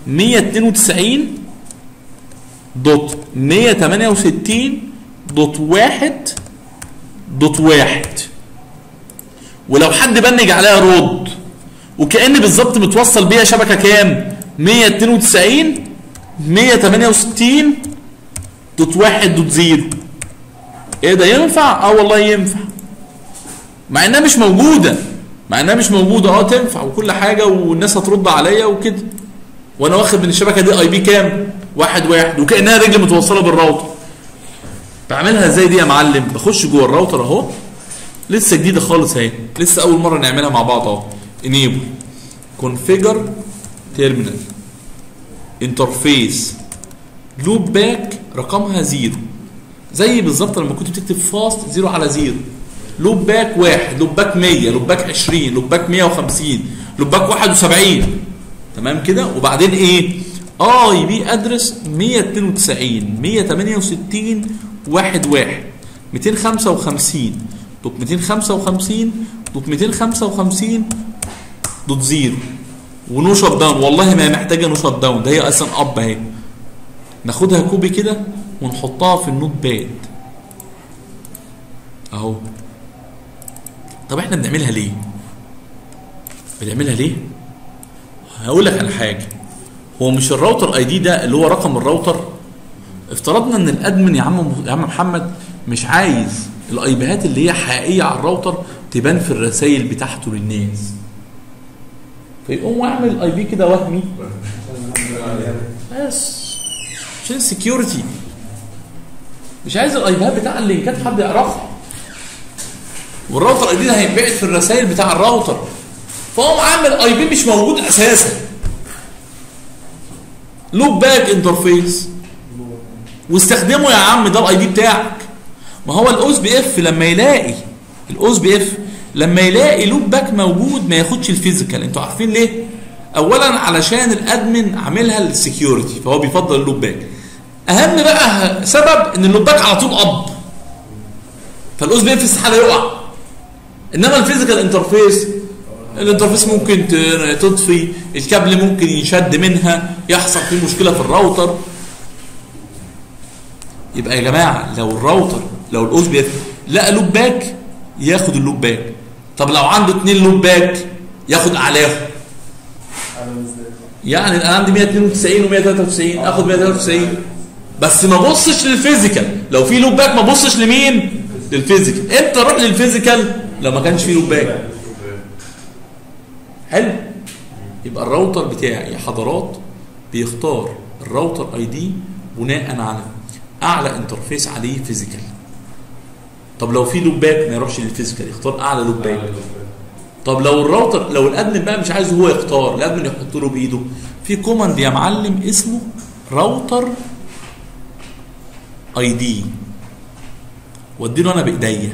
192.168.1.1، ولو حد بنج عليها رد، وكأن بالظبط متوصل بيها شبكه كام؟ 192 168.1.0. ايه ده ينفع؟ والله ينفع، مع انها مش موجوده، تنفع وكل حاجه والناس هترد عليا وكده، وانا واخد من الشبكه دي اي بي كام؟ 1 وكانها رجل متوصله بالراوتر. بعملها ازاي دي يا معلم؟ بخش جوه الراوتر اهو، لسه جديده خالص اهي، لسه اول مره نعملها مع بعض اهو. انيبل كونفيجر تيرمينال انترفيس لوب باك رقمها 0، زي بالظبط لما كنت بتكتب فاست 0 على 0. لوب باك 1، لوب باك 100، لوب باك 20، لوب باك 150، لوب باك 71. تمام كده. وبعدين ايه؟ اي بي ادرس 192 168 11 255 دوت 255 دوت 255 دوت 0 ونو شت داون. والله ما هي محتاجه نو شت داون، ده هي اصلا اب اهي. ناخدها كوبي كده ونحطها في النوت باد اهو. طب احنا بنعملها ليه؟ بنعملها ليه؟ هقول لك على حاجه. هو مش الراوتر اي دي ده اللي هو رقم الراوتر؟ افترضنا ان الادمن يا عم محمد مش عايز الاي بيهات اللي هي حقيقيه على الراوتر تبان في الرسائل بتاعته للناس، فيقوم يعمل الاي بي كده وهمي بس عشان السكيورتي. مش عايز الاي بيهات بتاع اللينكات حد يعرفها، والراوتر اي دي ده هينبعت في الرسائل بتاع الراوتر، فهو عامل اي بي مش موجود اساسا. لوب باك انترفيس واستخدمه يا عم، ده الاي دي بتاعك. ما هو الاوس بي اف لما يلاقي لما يلاقي لوب باك موجود ما ياخدش الفيزيكال. انتوا عارفين ليه؟ اولا علشان الادمن عاملها للسكيورتي فهو بيفضل اللوب باك. اهم بقى سبب ان اللوب باك على طول اب، فالاوس بي اف استحاله يقع. انما الفيزيكال انترفيس الانترفيس ممكن تطفي، الكابل ممكن يشد منها، يحصل فيه مشكله في الراوتر. يبقى يا جماعه لو الراوتر لو الاوس بي اف لقى لوب باك ياخد اللوب باك. طب لو عنده 2 لوب باك ياخد اعلاهم. يعني انا عندي 192 و193 اخد 193 بس ما بصش للفيزيكال. لو في لوب باك ما بصش لمين؟ للفيزيكال. امتى اروح للفيزيكال؟ لو ما كانش فيه لوب باك. حلو. يبقى الراوتر بتاعي يا حضرات بيختار الراوتر اي دي بناء على اعلى انترفيس عليه فيزيكال. طب لو في لوب باك ما يروحش للفيزيكال، يختار اعلى لوب باك. طب لو الراوتر لو الادمن بقى مش عايز هو يختار، الادمن يحط له بايده في كوماند يا معلم اسمه راوتر اي دي، وادي له انا بايديا،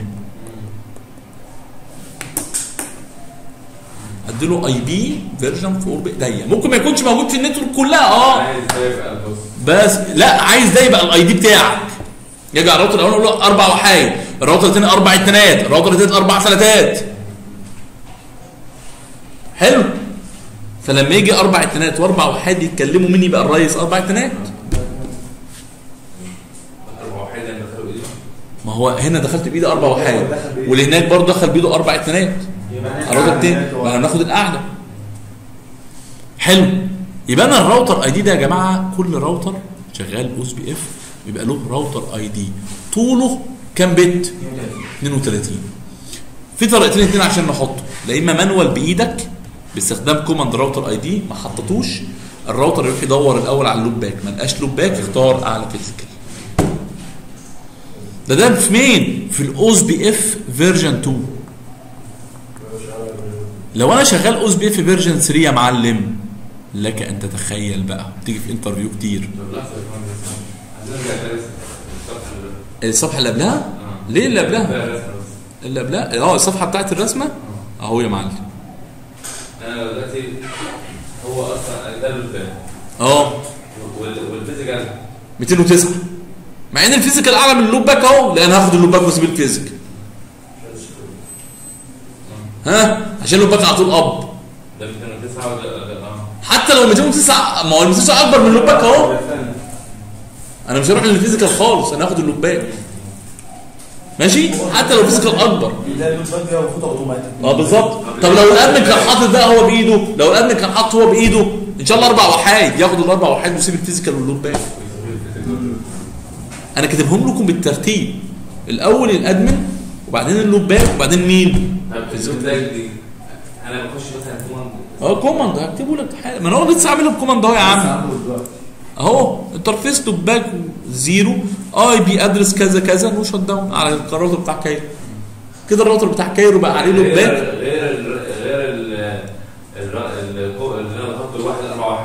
ادي له اي بي فيرجن 4 بايديا. ممكن ما يكونش موجود في النتورك كلها بس لا عايز ده يبقى الاي دي بتاعك. يجي على الراوتر الاول اقول له 4 وحايد، الراوتر الثاني 4 اتنات، الراوتر الثالث 4 ثلاثات. حلو. فلما يجي 4 اتنات و4 وحايد يتكلموا مين يبقى الرئيس؟ 4 اتنات. 4 وحايد انا دخلوا ايدي. ما هو هنا دخلت بايدي 4 وحايد واللي هناك برضه دخل بايده 4 اتنات. الراوتر الثاني ما هناخد الاعلى. حلو. يبقى انا الراوتر اي دي ده يا جماعه كل راوتر شغال اوس بي اف بيبقى له راوتر اي دي طوله كام بت؟ 32. في طريقتين اتنين عشان نحطه، لا اما مانوال بايدك باستخدام كوماند راوتر اي دي، ما حطيتوش الراوتر يروح يدور الاول على اللوب باك، ما لقاش لوب باك يختار اعلى فيزيكال. ده في مين؟ في الاوس بي اف فيرجن 2. لو انا شغال اوس بي اف فيرجن 3 يا معلم لك ان تتخيل بقى، بتيجي في انترفيو كتير. الصفحه اللي قبلها؟ ليه اللي قبلها؟ اللي قبلها الصفحه بتاعت الرسمه اهو يا معلم. انا دلوقتي هو اصلا ده اللوب باك والفيزيكال 209 مع ان الفيزيكال اعلى من اللوب باك اهو، لان هاخد اللوب باك واسيب الفيزيكال. عشان اللوب باك على طول اب. ده 209 ولا حتى لو 209 ما هو 209 اكبر من اللوب باك اهو. انا مش هروح للفيزيكال خالص، انا هاخد اللوب باك ماشي حتى لو الفيزيكال اكبر. بالظبط. طب لو الادمن كان حاطط ده هو بايده، لو الادمن كان حاطط هو بايده ان شاء الله 4 وحايد ياخد ال4 وحايد ويسيب الفيزيكال واللوب باك. انا كاتبهم لكم بالترتيب، الاول الادمن وبعدين اللوب باك وبعدين مين؟ اللوب باك دي انا بخش مثلا كوماند كوماند هكتبه لك حاجه، ما انا لسه عاملهم كوماند اهو يا عم اهو. انترفيس لوب باك 0 اي بي ادرس كذا كذا نو شت داون على الراوتر بتاع كايرو. كده الراوتر بتاع كايرو بقى عليه لوب باك غير اللي انا بحط الواحد 4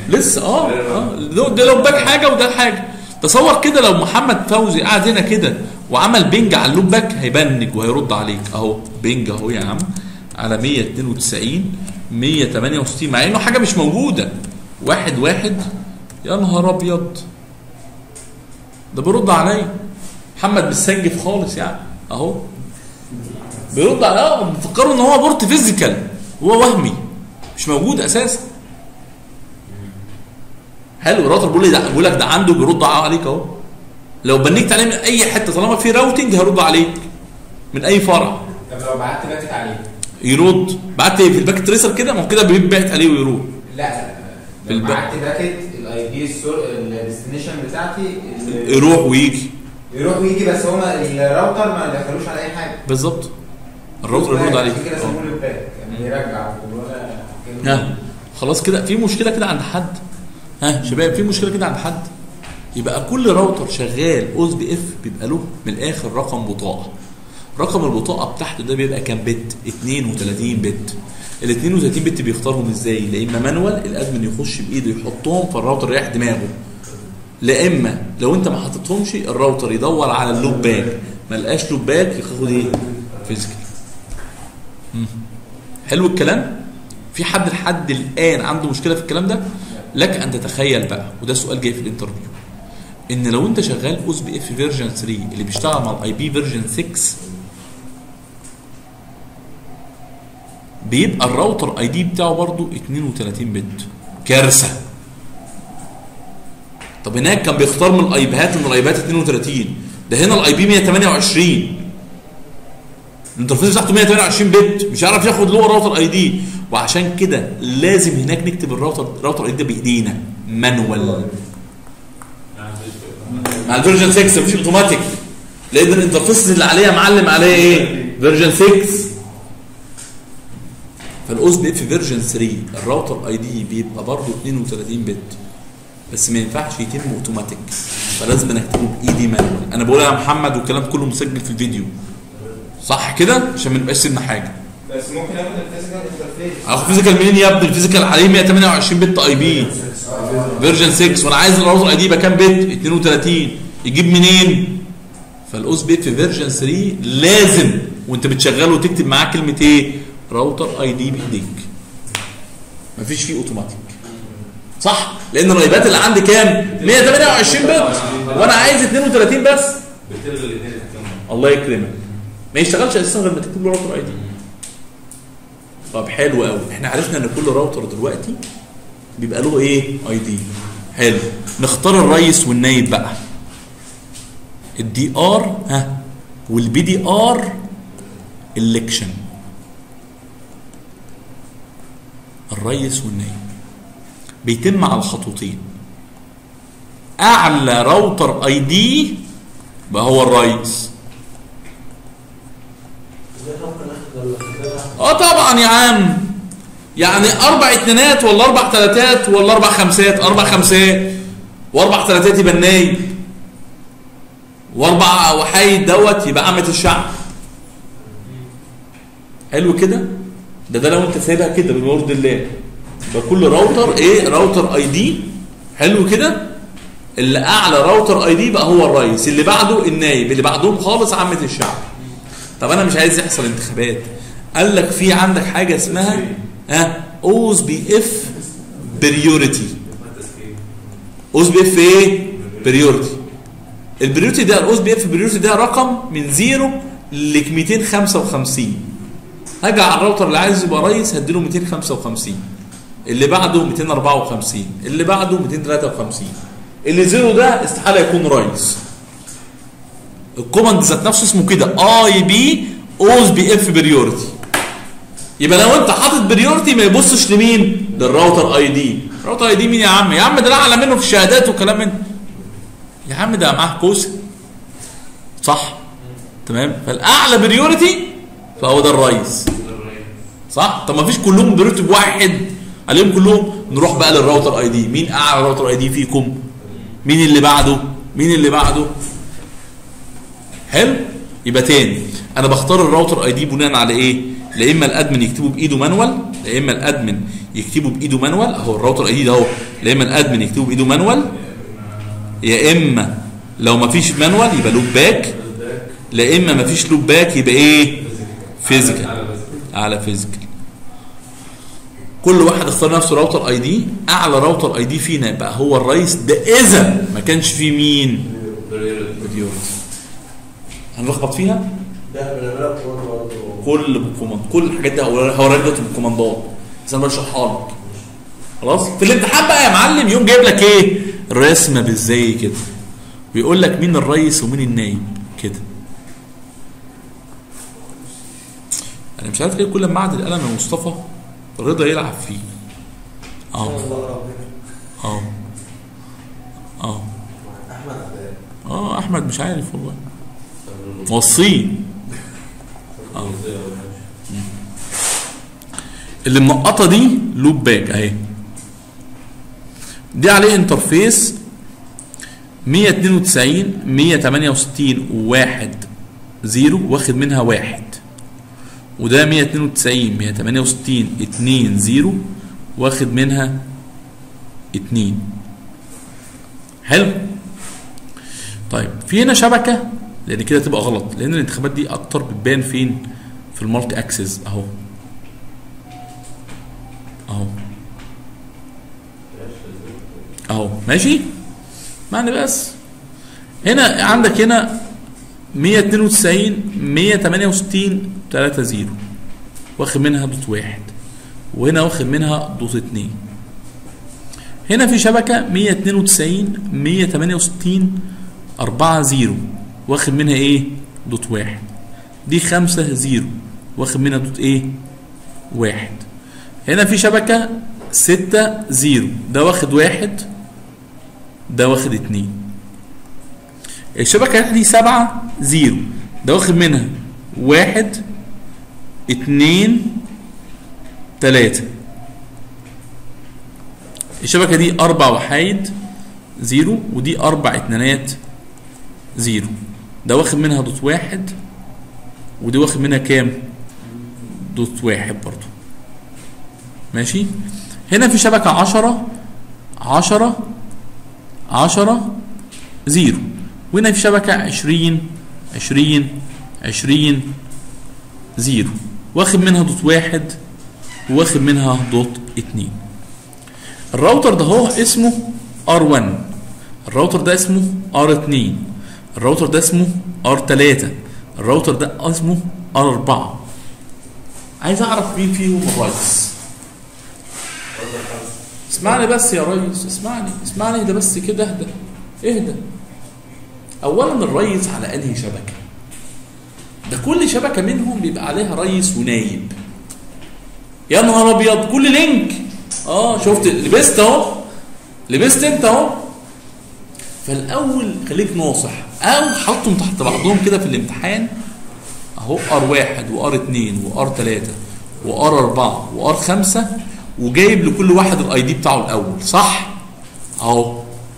لسه ده لو باك حاجه وده حاجه. تصور كده لو محمد فوزي قاعد هنا كده وعمل بينج على اللوب باك هيبنج وهيرد عليك اهو. بينج اهو يا عم على 192 168 مع انه حاجه مش موجوده. 1 1 يا نهار ابيض ده بيرد عليا. محمد بيستنجف خالص يعني اهو بيرد على بيفكروا ان هو بورت فيزيكال هو وهمي مش موجود اساسا. حلو الراوتر بيقول لك ده عنده بيرد عليك اهو. لو بنكت عليه من اي حته طالما في راوتنج هيرد عليك من اي فرع. طب لو بعت باكت عليه يرد. بعت في الباكت تريسر كده ما هو كده بيبعت عليه ويرد. لا لو بعت باكت الاي بي الديستنيشن بتاعتي يروح ويجي بس هما الراوتر ما دخلوش على اي حاجه. بالظبط الراوتر يرد عليك كده سموه الباك يعني يرجع خلاص كده. في مشكله كده عند حد؟ شباب في مشكله كده عند حد؟ يبقى كل راوتر شغال اوز بي اف بيبقى له من الاخر رقم بطاقه. رقم البطاقه بتاعته ده بيبقى كام بت؟ 32 بت. ال 32 بت بيختارهم ازاي؟ لا اما مانوال الادمن يخش بايده يحطهم فالراوتر يريح دماغه، لا اما لو انت ما حطيتهمش الراوتر يدور على اللوب باك ما لقاش لوب باك ياخد ايه؟ فيزيكال. حلو الكلام؟ في حد لحد الان عنده مشكله في الكلام ده؟ لك ان تتخيل بقى، وده سؤال جاي في الانترفيو، ان لو انت شغال اوز بي اف فيرجن 3 اللي بيشتغل مع الاي بي فيرجن 6 بيبقى الراوتر اي دي بتاعه برضه 32 بت. كارثه. طب هناك كان بيختار من الايبيهات ان الايبيهات 32، ده هنا الاي بي 128 الانترفيس بتاعته 128 بت مش هيعرف ياخد له راوتر اي دي. وعشان كده لازم هناك نكتب الراوتر اي دي ده بايدينا مانوال مع الفيرجن 6 مفيش اوتوماتيك لان الانترفيس اللي عليها معلم عليها ايه؟ فيرجن 6. فالاوز بي اف فيرجن 3 الراوتر اي دي بيبقى برضه 32 بت بس ما ينفعش يتم اوتوماتيك فلازم نكتبه بايدي مانوال. انا بقول يا محمد والكلام كله مسجل في الفيديو صح كده عشان ما نبقاش سيبنا حاجه. بس ممكن اخد الفيزيكال انترفيس. اخد فيزيكال منين يا ابني؟ الفيزيكال عليه 128 بت اي بي فيرجن 6 وانا عايز الراوتر اي دي يبقى كام بت؟ 32. يجيب منين؟ فالاوز بي اف فيرجن 3 لازم وانت بتشغله تكتب معاه كلمه ايه؟ راوتر اي دي بايديك. مفيش فيه اوتوماتيك صح؟ لان الرايبات اللي عندي كام؟ 128 بت وانا عايز 32 بس. بتلغي الاثنين الله يكرمك. ما يشتغلش اساسا غير ما تكتب له راوتر اي دي. طب حلو قوي، احنا عرفنا ان كل راوتر دلوقتي بيبقى له ايه؟ اي دي. حلو، نختار الريس والنايب بقى. الدي ار والبي دي ار الكشن. الريس والنايب بيتم على خطوتين. اعلى راوتر اي دي بقى هو الريس. طبعا يا عم، يعني 4 2 ولا 4 3 ولا 4 5 4 5 و4 3 يبقى النايب و4 وحيد دوت يبقى عامة الشعب. حلو كده؟ ده لو انت سايبها كده بمورد الله يبقى كل راوتر ايه؟ راوتر اي دي. حلو كده؟ اللي اعلى راوتر اي دي بقى هو الرئيس، اللي بعده النايب، اللي بعدهم خالص عامة الشعب. طب انا مش عايز يحصل انتخابات. قال لك في عندك حاجه اسمها اوز بي اف بريوريتي. اوز بي اف ايه؟ بريوريتي. البريوريتي ده الاوز بي اف بريوريتي ده رقم من 0 ل 255. هاجي على الراوتر اللي عايز يبقى رئيس هديله 255، اللي بعده 254، اللي بعده 253، اللي 0 ده استحاله يكون رئيس. الكوماند ذات نفسه اسمه كده اي بي اوز بي اف بريوريتي. يبقى لو انت حاطط بريوريتي ما يبصش لمين؟ للراوتر اي دي. الراوتر اي دي مين يا عم؟ يا عم ده الاعلى منه في الشهادات وكلام من يا عم ده معاه كوسه صح؟ تمام؟ فالاعلى بريوريتي فهو ده الرئيس صح؟ طب ما فيش كلهم بريوريتي بواحد عليهم كلهم. نروح بقى للراوتر اي دي. مين اعلى راوتر اي دي فيكم؟ مين اللي بعده؟ مين اللي بعده؟ حلو؟ يبقى تاني انا بختار الراوتر اي دي بناء على ايه؟ لا اما الادمن يكتبه بايده مانوال لا اما الادمن يكتبه بايده مانوال اهو الراوتر اي دي ده اهو، لا اما الادمن يكتبه بايده مانوال، يا اما لو ما فيش مانوال يبقى لوب باك، لا اما ما فيش لوب باك يبقى ايه؟ فيزيكال، على فيزيكال. كل واحد اختار نفسه راوتر اي دي، اعلى راوتر اي دي فينا يبقى هو الرئيس ده اذا ما كانش فيه مين؟ بريورتي. هنلخبط فيها؟ كل بالكوماند، كل الحاجات دي هوريك دلوقتي بالكوماندات بس انا بشرحها لك. خلاص؟ في الامتحان بقى يا معلم يوم جايب لك ايه؟ رسمه بالزي كده. ويقول لك مين الرئيس ومين النايب كده. انا مش عارف ليه كل ما اعدل القلم يا مصطفى رضا يلعب فيه. احمد مش عارف والله وصيه. اللي منقطه دي لوب باك اهي، دي عليه انترفيس 192 168 1 0 واخد منها 1، وده 192 168 2 0 واخد منها 2. حلو. طيب في هنا شبكه، لان كده تبقى غلط، لان الانتخابات دي اكتر بتبان فين؟ في المالتي اكسس اهو ماشي. معنى بس هنا عندك هنا 192 168 3 0 واخد منها دوت 1، وهنا واخد منها دوت 2. هنا في شبكه 192 168 4 0 واخد منها ايه؟ دوت 1. دي 5 0 واخد منها دوت ايه؟ 1. هنا في شبكه 6 0 ده واخد 1 ده واخد 2. الشبكه دي 7 0 ده واخد منها 1 2 3. الشبكه دي 4 وحايد 0 ودي 4 اتنينات 0 ده واخد منها دوت 1 ودي واخد منها كام؟ دوت 1 برضو. ماشي. هنا في شبكه 10 10 10 0 وهنا في شبكه 20 20 20 0 واخد منها دوت 1 واخد منها دوت 2. الراوتر ده هو اسمه R1، الراوتر ده اسمه R2، الراوتر ده اسمه R3، الراوتر ده اسمه R4. عايز اعرف مين فيهم الرئيس. اسمعني بس يا ريس، اسمعني ده بس كده، اهدى. اولا الريس على انهي شبكه؟ ده كل شبكه منهم بيبقى عليها ريس ونايب. يا نهار ابيض، كل لينك شفت لبست اهو، لبست انت اهو. فالاول خليك ناصح او حطهم تحت بعضهم كده في الامتحان اهو، R1 وR2 وR3 وR4 وR5 وجايب لكل واحد الاي دي بتاعه الاول، صح؟ اهو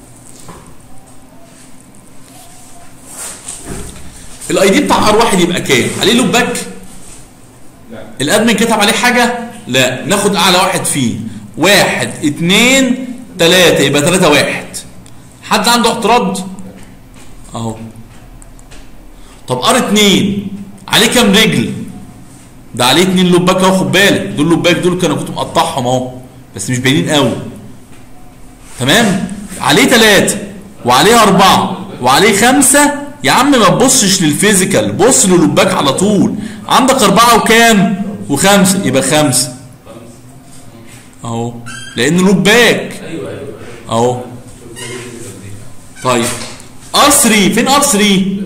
الاي دي بتاع R1 يبقى كام؟ عليه لوب باك؟ لا. الادمن كتب عليه حاجه؟ لا. ناخد اعلى واحد فيه 1 2 3 يبقى 3 1. حد عنده اعتراض؟ اهو. طب R2 عليه كام رجل؟ ده عليه 2 لوب باك اهو، خد بالك دول لوب باك، دول كنت مقطعهم اهو بس مش باينين قوي. تمام؟ عليه 3 وعليه 4 وعليه 5. يا عم ما تبصش للفيزيكال، بص للوب باك على طول. عندك 4 وكام؟ و5 يبقى 5 اهو، لان لوب باك اهو. طيب R3 فين؟ R3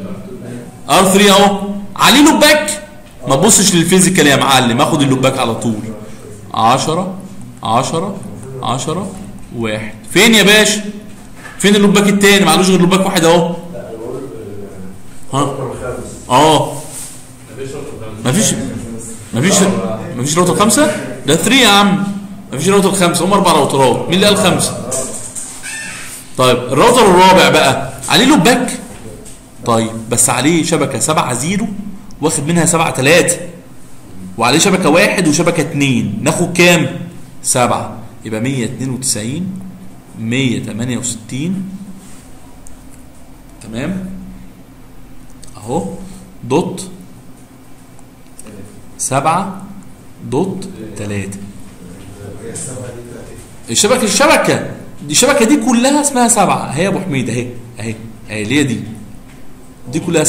اهو عليه لوب باك. ما تبصش للفيزيكال يا معلم، اخد اللوب باك على طول. 10 10 10 1. فين يا باشا؟ فين اللوب باك التاني؟ معلوش غير لوب باك واحد اهو. مفيش راوتر 5؟ ده 3 يا عم. مفيش راوتر 5، هم 4 راوترات. مين اللي قال 5؟ طيب الراوتر الرابع بقى عليه لوب باك؟ طيب بس عليه شبكه 7 0 واخد منها 7 3 وعليه شبكه 1 وشبكه 2 ناخد كام؟ 7. يبقى 192 168 تمام اهو دوت 7 دوت 3. الشبكه دي كلها اسمها 7 اهي يا ابو حميد اهي اللي هي دي كلها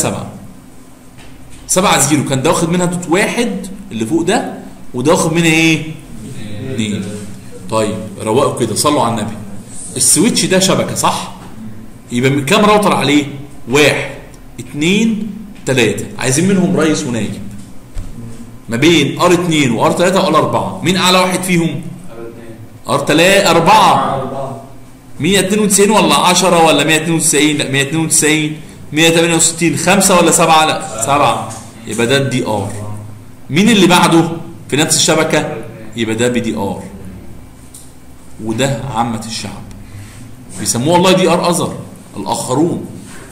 7 زيرو. كان ده واخد منها دوت 1 اللي فوق ده، وده واخد منها ايه؟ 2. طيب روقوا كده صلوا على النبي. السويتش ده شبكه صح؟ يبقى كام راوتر عليه؟ 1 2 3. عايزين منهم رئيس ونايب ما بين ار2 وار3 وار4. مين اعلى واحد فيهم؟ ار3 4. 192 ولا 10 ولا 192؟ لا 192. 168 5 ولا 7؟ لا 7. يبقى ده الدي ار. مين اللي بعده في نفس الشبكه؟ يبقى ده بدي ار. وده عامه الشعب بيسموه والله دي ار اذر الاخرون.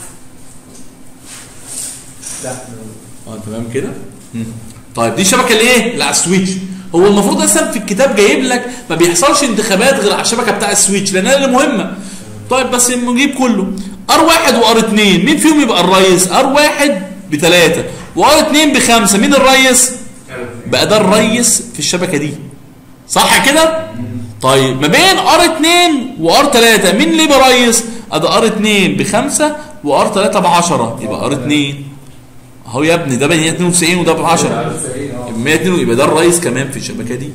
تمام كده. طيب دي الشبكه الايه؟ اللي على السويتش. هو المفروض اصلا في الكتاب جايب لك ما بيحصلش انتخابات غير على الشبكه بتاع السويتش لانها اللي مهمه. طيب بس نجيب كله ار1 وار2 مين فيهم يبقى الريس؟ ار1 ب3 وار2 ب5. مين الريس؟ بقى ده الريس في الشبكه دي صح كده؟ طيب ما بين ار2 وار3 مين اللي يبقى ريس؟ ادي ار2 ب5 وار3 ب10 يبقى ار2 اهو يا ابني ده ب 192 وده ب 10 102 يبقى ده الريس كمان في الشبكه دي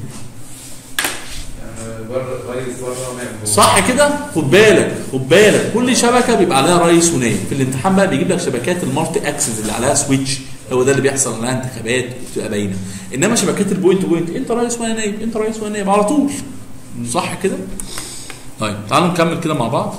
صح كده؟ خد بالك كل شبكه بيبقى عليها رئيس ونائب. في الامتحان بقى بيجيب لك شبكات المالتي اكسس اللي عليها سويتش، هو ده اللي بيحصل عليها انتخابات وبتبقى باينه. انما شبكات البوينت تو بوينت انت رئيس وانا نائب، انت رئيس وانا نائب على طول صح كده؟ طيب تعالوا نكمل كده مع بعض.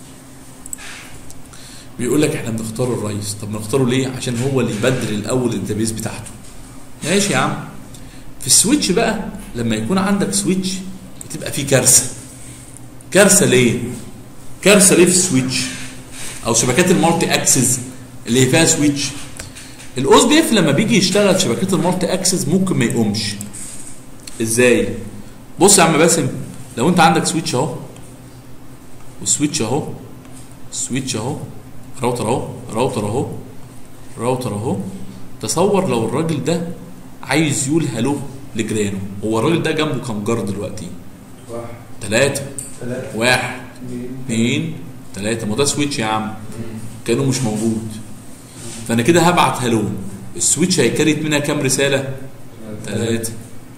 بيقول لك احنا بنختار الرئيس. طب نختاره ليه؟ عشان هو اللي يبدل الاول الداتابيز بتاعته. ماشي يا عم. في السويتش بقى لما يكون عندك سويتش بتبقى فيه كارثه ليه؟ كارثه ليه في السويتش او شبكات المالتي اكسس اللي فيها سويتش؟ الاوس بي اف لما بيجي يشتغل شبكات المالتي اكسس ممكن ما يقومش. ازاي؟ بص يا عم باسم، لو انت عندك سويتش اهو والسويتش اهو السويتش اهو راوتر اهو راوتر اهو تصور لو الراجل ده عايز يقول هالو لجيرانه. هو الراجل ده جنبه كام جار دلوقتي؟ 3 1 2 3. ما ده سويتش يا عم كانه مش موجود. فانا كده هبعت هالو، السويتش هيكريت منها كام رساله؟ 3.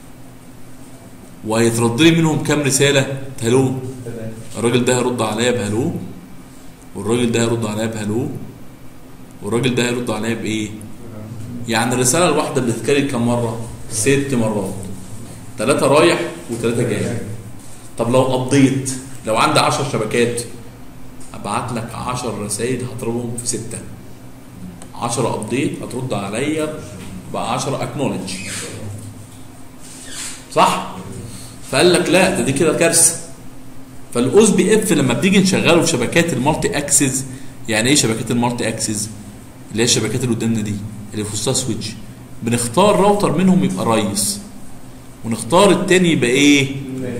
وهيترد لي منهم كام رساله؟ هالو. الراجل ده هيرد عليا بهالو، والراجل ده هيرد عليا بهالو، والراجل ده هيرد عليا بايه؟ يعني الرساله الواحده بتتكرر كم مره؟ 6 مرات. 3 رايح و3 جاي. طب لو قضيت، لو عندي 10 شبكات ابعت لك 10 رسائل هضربهم في 6. 10 قضيت هترد عليا ب 10 اكنولج صح؟ فقال لك لا دي كده كارثه. فالاوس بي اف لما بتيجي نشغله في شبكات المالتي اكسس، يعني ايه شبكات المالتي اكسس؟ اللي هي الشبكات اللي قدامنا دي اللي في وسطها سويتش، بنختار راوتر منهم يبقى ريس ونختار التاني يبقى ايه؟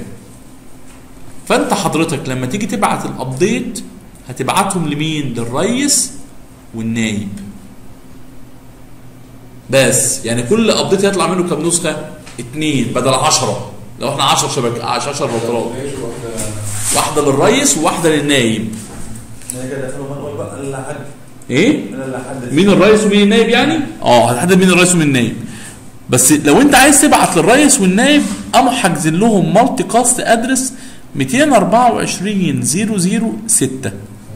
فانت حضرتك لما تيجي تبعت الابديت هتبعتهم لمين؟ للريس والنايب بس. يعني كل ابديت يطلع منه كام نسخه؟ 2 بدل 10. لو احنا 10 شبكات 10 راوترات، واحده للريس وواحده للنايب. ايه؟ مين الريس ومين النايب يعني؟ هتحدد مين الريس ومين النايب. بس لو انت عايز تبعت للريس والنايب قاموا حاجزين لهم مالتي كاست ادرس 224.0.0.6.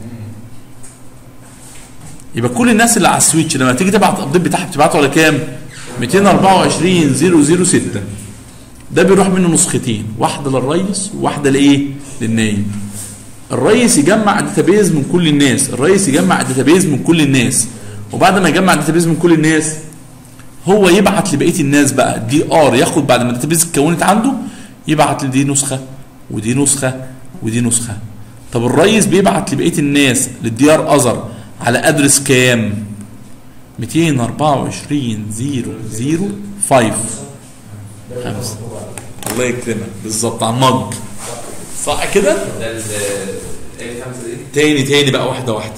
يبقى كل الناس اللي على السويتش لما تيجي تبعت الابديت بتاعها بتبعته على كام؟ 224.0.0.6. ده بيروح منه نسختين، واحده للريس وواحده لايه؟ للنايب. الريس يجمع الداتابيز من كل الناس، الريس يجمع الداتابيز من كل الناس، وبعد ما يجمع الداتابيز من كل الناس هو يبعت لبقيه الناس بقى دي ار، ياخد بعد ما الداتابيز اتكونت عنده يبعت لدي نسخه ودي نسخه ودي نسخه. طب الريس بيبعت لبقيه الناس للدي ار اذر على ادرس كام؟ 224.0.0.5. 5. الله يكرمك بالظبط على المج صح كده؟ ده ايه 5 دي؟ تاني بقى واحده واحده.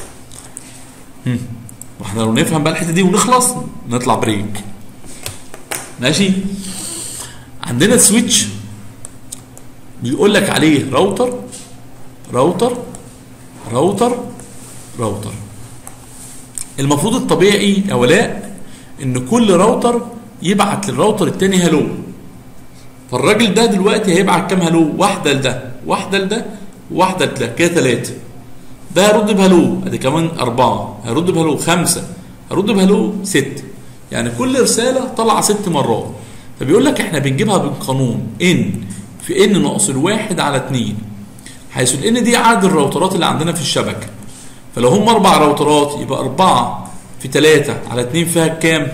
واحنا لو نفهم بقى الحته دي ونخلص نطلع بريك. ماشي؟ عندنا سويتش بيقول لك عليه راوتر راوتر راوتر راوتر. المفروض الطبيعي يا ولاء ان كل راوتر يبعت للراوتر التاني هلو. فالراجل ده دلوقتي هيبعت كام هلو؟ واحده لده واحده لده واحده لده كده 3. ده هيرد بهلو ادي كمان 4، هيرد بهلو 5، هيرد بهلو 6. يعني كل رساله طالعه 6 مرات. فبيقول لك احنا بنجيبها بالقانون ان في ان ناقص الواحد على 2 حيث الان دي عدد الراوترات اللي عندنا في الشبكه. فلو هم 4 راوترات يبقى 4 في 3 على 2 فيها كام؟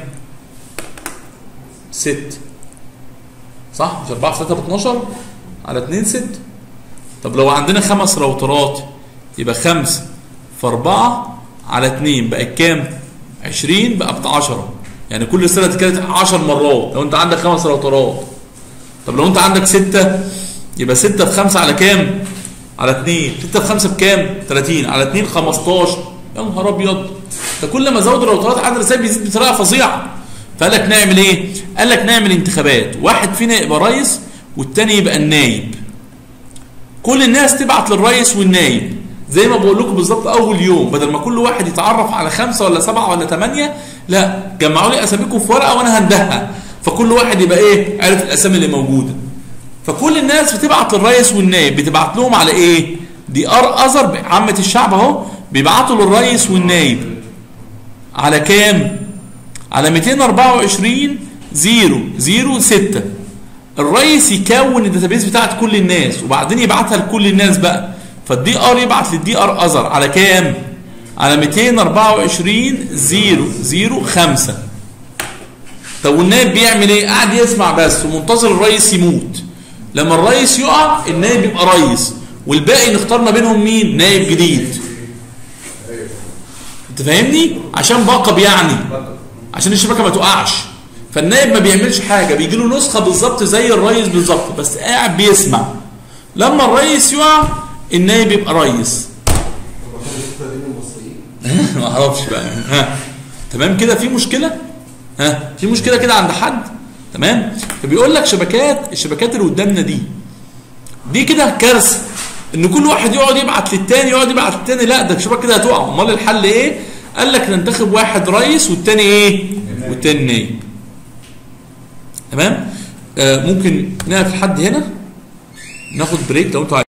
6 صح؟ مش 4 في 3 ب 12 على 2 6. طب لو عندنا 5 راوترات يبقى 5 في 4 على 2 بقى كام؟ 20 بقى ب 10. يعني كل رساله اتكتبت 10 مرات لو انت عندك 5 راوترات. طب لو انت عندك 6 يبقى 6 في 5 على كام؟ على 2. 6 في 5 بكام؟ 30 على 2 15. يا نهار ابيض، ده كل ما زود الراوترات عدد الرسائل بيزيد بطريقه فظيعه. فقال لك نعمل ايه؟ قال لك نعمل انتخابات، واحد فينا يبقى رئيس والتاني يبقى النايب. كل الناس تبعت للرئيس والنايب زي ما بقول لكم بالظبط اول يوم، بدل ما كل واحد يتعرف على 5 ولا 7 ولا 8 لا، جمعوا لي اساميكم في ورقه وانا هندهها، فكل واحد يبقى ايه؟ عارف الاسامي اللي موجوده. فكل الناس بتبعت للرئيس والنايب، بتبعت لهم على ايه؟ دي ار اذر عامه الشعب اهو بيبعتوا للرئيس والنايب على كام؟ على 224.0.0.6. الرئيس يكون الداتابيس بتاعت كل الناس وبعدين يبعتها لكل الناس بقى. فالدي ار يبعت للدي ار اذر على كام؟ على 224.0.0.5. طب والنائب بيعمل ايه؟ قاعد يسمع بس ومنتظر الرئيس يموت. لما الرئيس يقع النائب يبقى رئيس والباقي نختار ما بينهم مين؟ نائب جديد. انت فاهمني؟ عشان باقب يعني، عشان الشبكه ما تقعش. فالنائب ما بيعملش حاجه، بيجي له نسخه بالظبط زي الرئيس بالظبط بس قاعد بيسمع. لما الرئيس يقع النائب يبقى رئيس. ما اعرفش بقى. تمام كده؟ في مشكله؟ في مشكله كده عند حد؟ تمام؟ فبيقول لك الشبكات اللي قدامنا دي كده كارثه، ان كل واحد يقعد يبعت للتاني لا، ده الشبكه كده هتقع. امال الحل ايه؟ قال لك ننتخب واحد رئيس والتاني ايه؟ والتاني نائب. تمام؟ ممكن نقف لحد هنا ناخد بريك لو انتوا